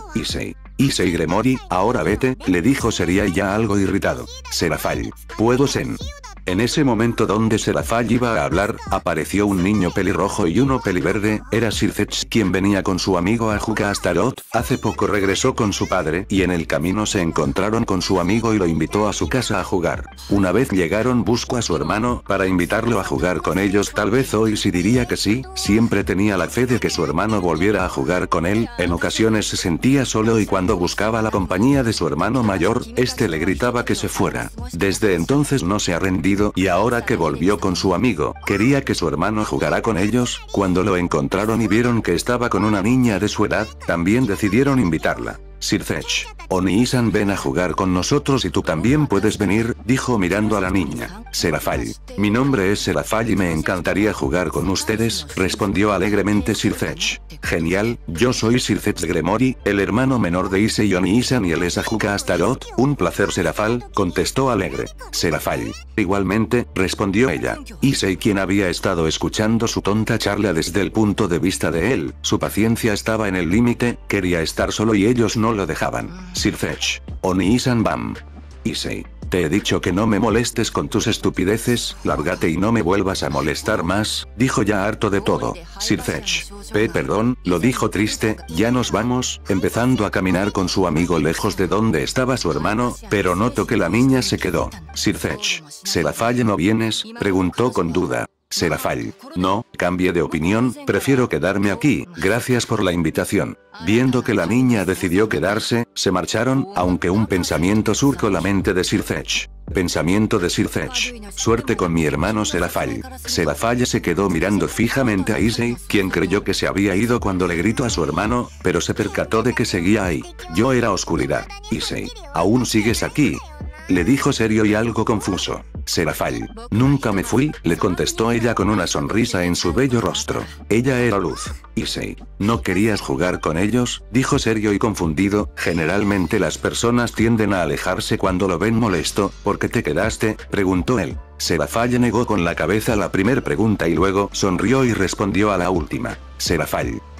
Issei Gremori, ahora vete, le dijo seria y ya algo irritado. Serafall, ¿puedo sen? En ese momento donde Serafall iba a hablar, apareció un niño pelirrojo y uno peliverde, era Sirfetch quien venía con su amigo Ajuka Astaroth, hace poco regresó con su padre y en el camino se encontraron con su amigo y lo invitó a su casa a jugar. Una vez llegaron buscó a su hermano para invitarlo a jugar con ellos, tal vez hoy sí diría que sí, siempre tenía la fe de que su hermano volviera a jugar con él, en ocasiones se sentía solo y cuando buscaba la compañía de su hermano mayor, este le gritaba que se fuera. Desde entonces no se ha rendido y ahora que volvió con su amigo, quería que su hermano jugara con ellos. Cuando lo encontraron y vieron que estaba con una niña de su edad, también decidieron invitarla. Sirfetch, Oni-san, ven a jugar con nosotros y tú también puedes venir, dijo mirando a la niña. Serafall, mi nombre es Serafall y me encantaría jugar con ustedes, respondió alegremente Sirfetch. Genial, yo soy Sirfetch Gremori, el hermano menor de Issei Oni-san y él es Ajuka Astaroth, un placer Serafall, contestó alegre. Serafall, igualmente, respondió ella. Issei, quien había estado escuchando su tonta charla desde el punto de vista de él, su paciencia estaba en el límite, quería estar solo y ellos no lo dejaban. Sirfetch, Oni-san bam. Issei, te he dicho que no me molestes con tus estupideces, lárgate y no me vuelvas a molestar más, dijo ya harto de todo. Sirfetch, perdón, lo dijo triste, ya nos vamos, empezando a caminar con su amigo lejos de donde estaba su hermano, pero notó que la niña se quedó. Sirfetch, ¿Serafall no vienes?, preguntó con duda. Serafall, no, cambié de opinión, prefiero quedarme aquí, gracias por la invitación. Viendo que la niña decidió quedarse, se marcharon, aunque un pensamiento surcó la mente de Sirfetch. Pensamiento de Sirfetch, suerte con mi hermano Serafall. Serafall se quedó mirando fijamente a Issei, quien creyó que se había ido cuando le gritó a su hermano, pero se percató de que seguía ahí. Yo era oscuridad. Issei, ¿aún sigues aquí?, le dijo serio y algo confuso. Serafall, nunca me fui, le contestó ella con una sonrisa en su bello rostro. Ella era luz. Issei, ¿no querías jugar con ellos?, dijo serio y confundido. Generalmente las personas tienden a alejarse cuando lo ven molesto. ¿Por qué te quedaste?, preguntó él. Serafall negó con la cabeza la primer pregunta y luego sonrió y respondió a la última. Serafall,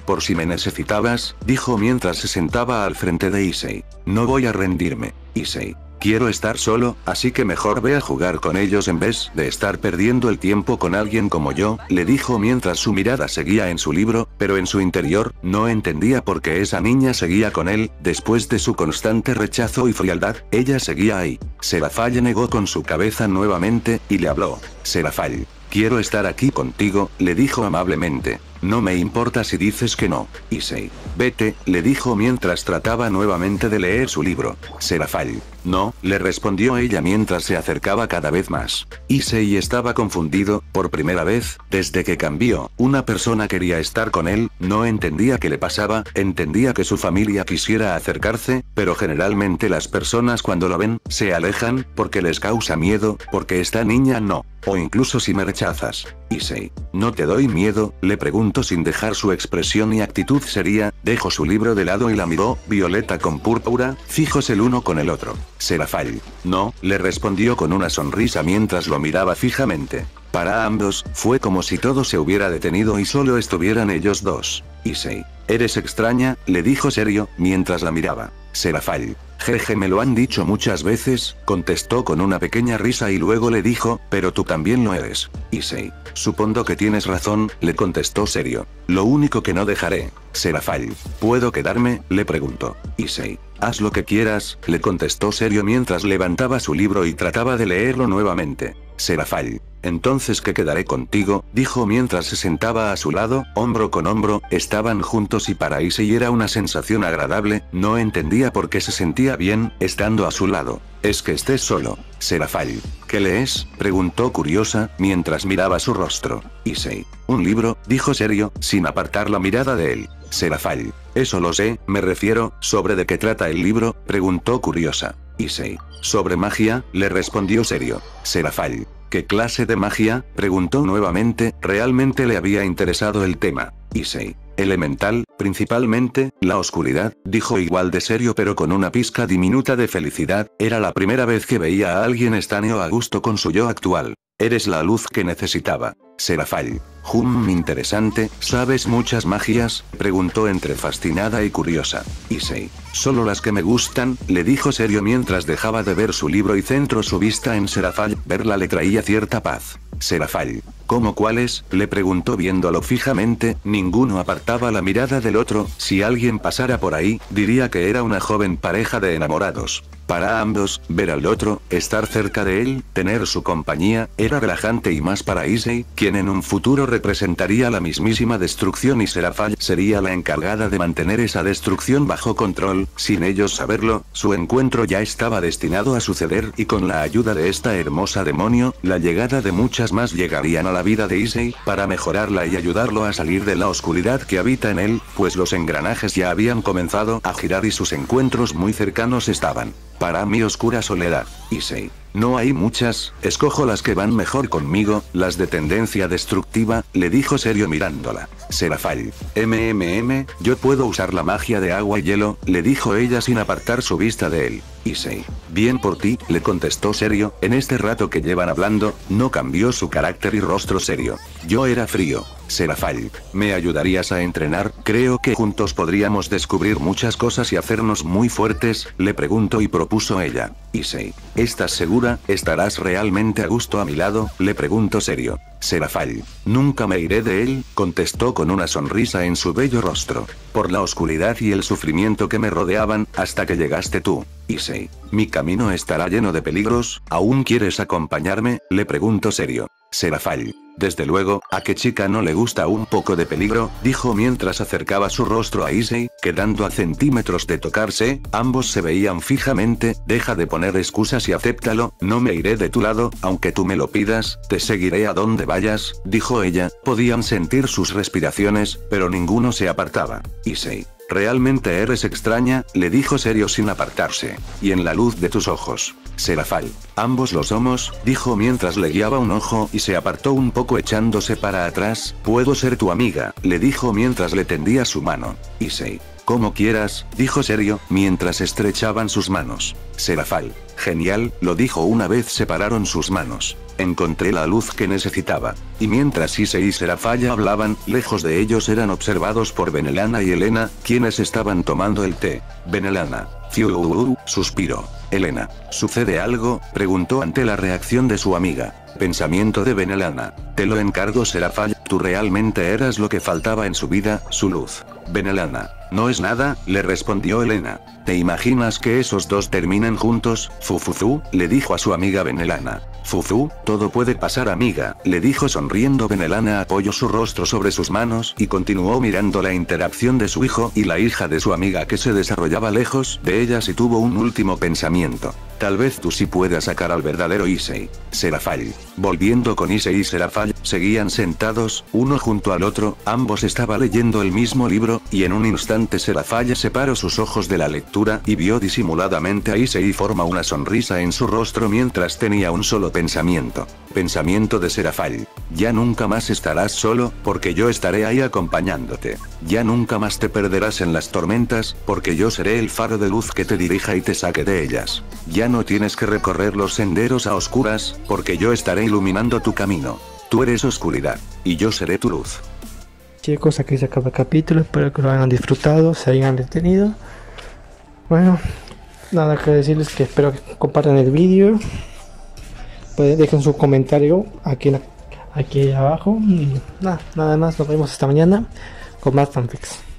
por si me necesitabas, dijo mientras se sentaba al frente de Issei. No voy a rendirme, Issei. Quiero estar solo, así que mejor ve a jugar con ellos en vez de estar perdiendo el tiempo con alguien como yo, le dijo mientras su mirada seguía en su libro, pero en su interior, no entendía por qué esa niña seguía con él, después de su constante rechazo y frialdad, ella seguía ahí. Serafall negó con su cabeza nuevamente, y le habló. Serafall. Quiero estar aquí contigo, le dijo amablemente. No me importa si dices que no, Issei. Vete, le dijo mientras trataba nuevamente de leer su libro. Serafall. No, le respondió ella mientras se acercaba cada vez más. Issei estaba confundido, por primera vez, desde que cambió. Una persona quería estar con él, no entendía qué le pasaba, entendía que su familia quisiera acercarse, pero generalmente las personas cuando lo ven, se alejan, porque les causa miedo, porque esta niña no. O incluso si me rechazas. Issei. ¿No te doy miedo?, le preguntó sin dejar su expresión y actitud seria, dejó su libro de lado y la miró, violeta con púrpura, fijos el uno con el otro. Serafall. No, le respondió con una sonrisa mientras lo miraba fijamente. Para ambos, fue como si todo se hubiera detenido y solo estuvieran ellos dos. Issei. Eres extraña, le dijo serio, mientras la miraba. Serafall. Jeje, me lo han dicho muchas veces, contestó con una pequeña risa y luego le dijo, pero tú también lo eres. Issei. Supongo que tienes razón, le contestó serio. Lo único que no dejaré. Serafall. ¿Puedo quedarme?, le preguntó. Issei. Haz lo que quieras, le contestó serio mientras levantaba su libro y trataba de leerlo nuevamente. Serafall. Entonces que quedaré contigo, dijo mientras se sentaba a su lado, hombro con hombro, estaban juntos y para Issei era una sensación agradable, no entendía por qué se sentía bien, estando a su lado. Es que estés solo. Serafall. ¿Qué lees?, preguntó curiosa, mientras miraba su rostro. Issei. Un libro, dijo serio, sin apartar la mirada de él. Serafall. Eso lo sé, me refiero, ¿sobre de qué trata el libro?, preguntó curiosa. Issei. Sobre magia, le respondió serio. Serafall. ¿Qué clase de magia?, preguntó nuevamente, realmente le había interesado el tema. Issei. Elemental, principalmente, la oscuridad, dijo igual de serio pero con una pizca diminuta de felicidad, era la primera vez que veía a alguien estáneo a gusto con su yo actual. Eres la luz que necesitaba. Serafall. Interesante, ¿sabes muchas magias?, preguntó entre fascinada y curiosa. Issei. Solo las que me gustan, le dijo serio mientras dejaba de ver su libro y centró su vista en Serafall, verla le traía cierta paz. Serafall. ¿Cómo cuáles?, le preguntó viéndolo fijamente, ninguno apartaba la mirada del otro, si alguien pasara por ahí, diría que era una joven pareja de enamorados. Para ambos, ver al otro, estar cerca de él, tener su compañía, era relajante y más para Issei, quien en un futuro representaría la mismísima destrucción y Serafall sería la encargada de mantener esa destrucción bajo control, sin ellos saberlo, su encuentro ya estaba destinado a suceder y con la ayuda de esta hermosa demonio, la llegada de muchas más llegarían a la vida de Issei, para mejorarla y ayudarlo a salir de la oscuridad que habita en él, pues los engranajes ya habían comenzado a girar y sus encuentros muy cercanos estaban. Para mi oscura soledad, Issei. No hay muchas, escojo las que van mejor conmigo, las de tendencia destructiva, le dijo serio mirándola. Serafall. Yo puedo usar la magia de agua y hielo, le dijo ella sin apartar su vista de él. Issei. Bien por ti, le contestó serio, en este rato que llevan hablando, no cambió su carácter y rostro serio. Yo era frío. Serafall. ¿Me ayudarías a entrenar? Creo que juntos podríamos descubrir muchas cosas y hacernos muy fuertes, le preguntó y propuso ella. Issei. ¿Estás segura? ¿Estarás realmente a gusto a mi lado?, le preguntó serio. Serafall. Nunca me iré de él, contestó con una sonrisa en su bello rostro. Por la oscuridad y el sufrimiento que me rodeaban, hasta que llegaste tú. Issei. Mi camino estará lleno de peligros, ¿aún quieres acompañarme?, le preguntó serio. Serafall. Desde luego, ¿a qué chica no le gusta un poco de peligro?, dijo mientras acercaba su rostro a Issei, quedando a centímetros de tocarse, ambos se veían fijamente, deja de poner excusas y acéptalo, no me iré de tu lado, aunque tú me lo pidas, te seguiré a donde vayas, dijo ella, podían sentir sus respiraciones, pero ninguno se apartaba. Issei. Realmente eres extraña, le dijo serio sin apartarse. Y en la luz de tus ojos. Serafall. Ambos lo somos, dijo mientras le guiaba un ojo y se apartó un poco echándose para atrás. Puedo ser tu amiga, le dijo mientras le tendía su mano. Issei. Como quieras, dijo serio, mientras estrechaban sus manos. Serafall. Genial, lo dijo una vez separaron sus manos. Encontré la luz que necesitaba. Y mientras Issei y Serafalla hablaban, lejos de ellos eran observados por Benelana y Elena, quienes estaban tomando el té. Benelana. Fiu, suspiró. Elena. ¿Sucede algo?, preguntó ante la reacción de su amiga. Pensamiento de Benelana. Te lo encargo, Serafalla, tú realmente eras lo que faltaba en su vida, su luz. Benelana. No es nada, le respondió Elena. ¿Te imaginas que esos dos terminen juntos? Fufufu, le dijo a su amiga Benelana. Fufu, todo puede pasar, amiga, le dijo sonriendo Benelana. Apoyó su rostro sobre sus manos y continuó mirando la interacción de su hijo y la hija de su amiga que se desarrollaba lejos de ellas y tuvo un último pensamiento. Tal vez tú sí puedas sacar al verdadero Issei. Serafall. Volviendo con Issei y Serafall, seguían sentados, uno junto al otro, ambos estaban leyendo el mismo libro, y en un instante Serafall separó sus ojos de la lectura y vio disimuladamente a Issei y forma una sonrisa en su rostro mientras tenía un solo pensamiento. Pensamiento de Serafall. Ya nunca más estarás solo, porque yo estaré ahí acompañándote. Ya nunca más te perderás en las tormentas, porque yo seré el faro de luz que te dirija y te saque de ellas. Ya no tienes que recorrer los senderos a oscuras, porque yo estaré iluminando tu camino. Tú eres oscuridad, y yo seré tu luz. Chicos, aquí se acaba el capítulo, espero que lo hayan disfrutado, se hayan detenido. Bueno, nada que decirles, que espero que compartan el vídeo. Pues dejen su comentario aquí abajo. Y nada más, nos vemos esta mañana con más fanfics.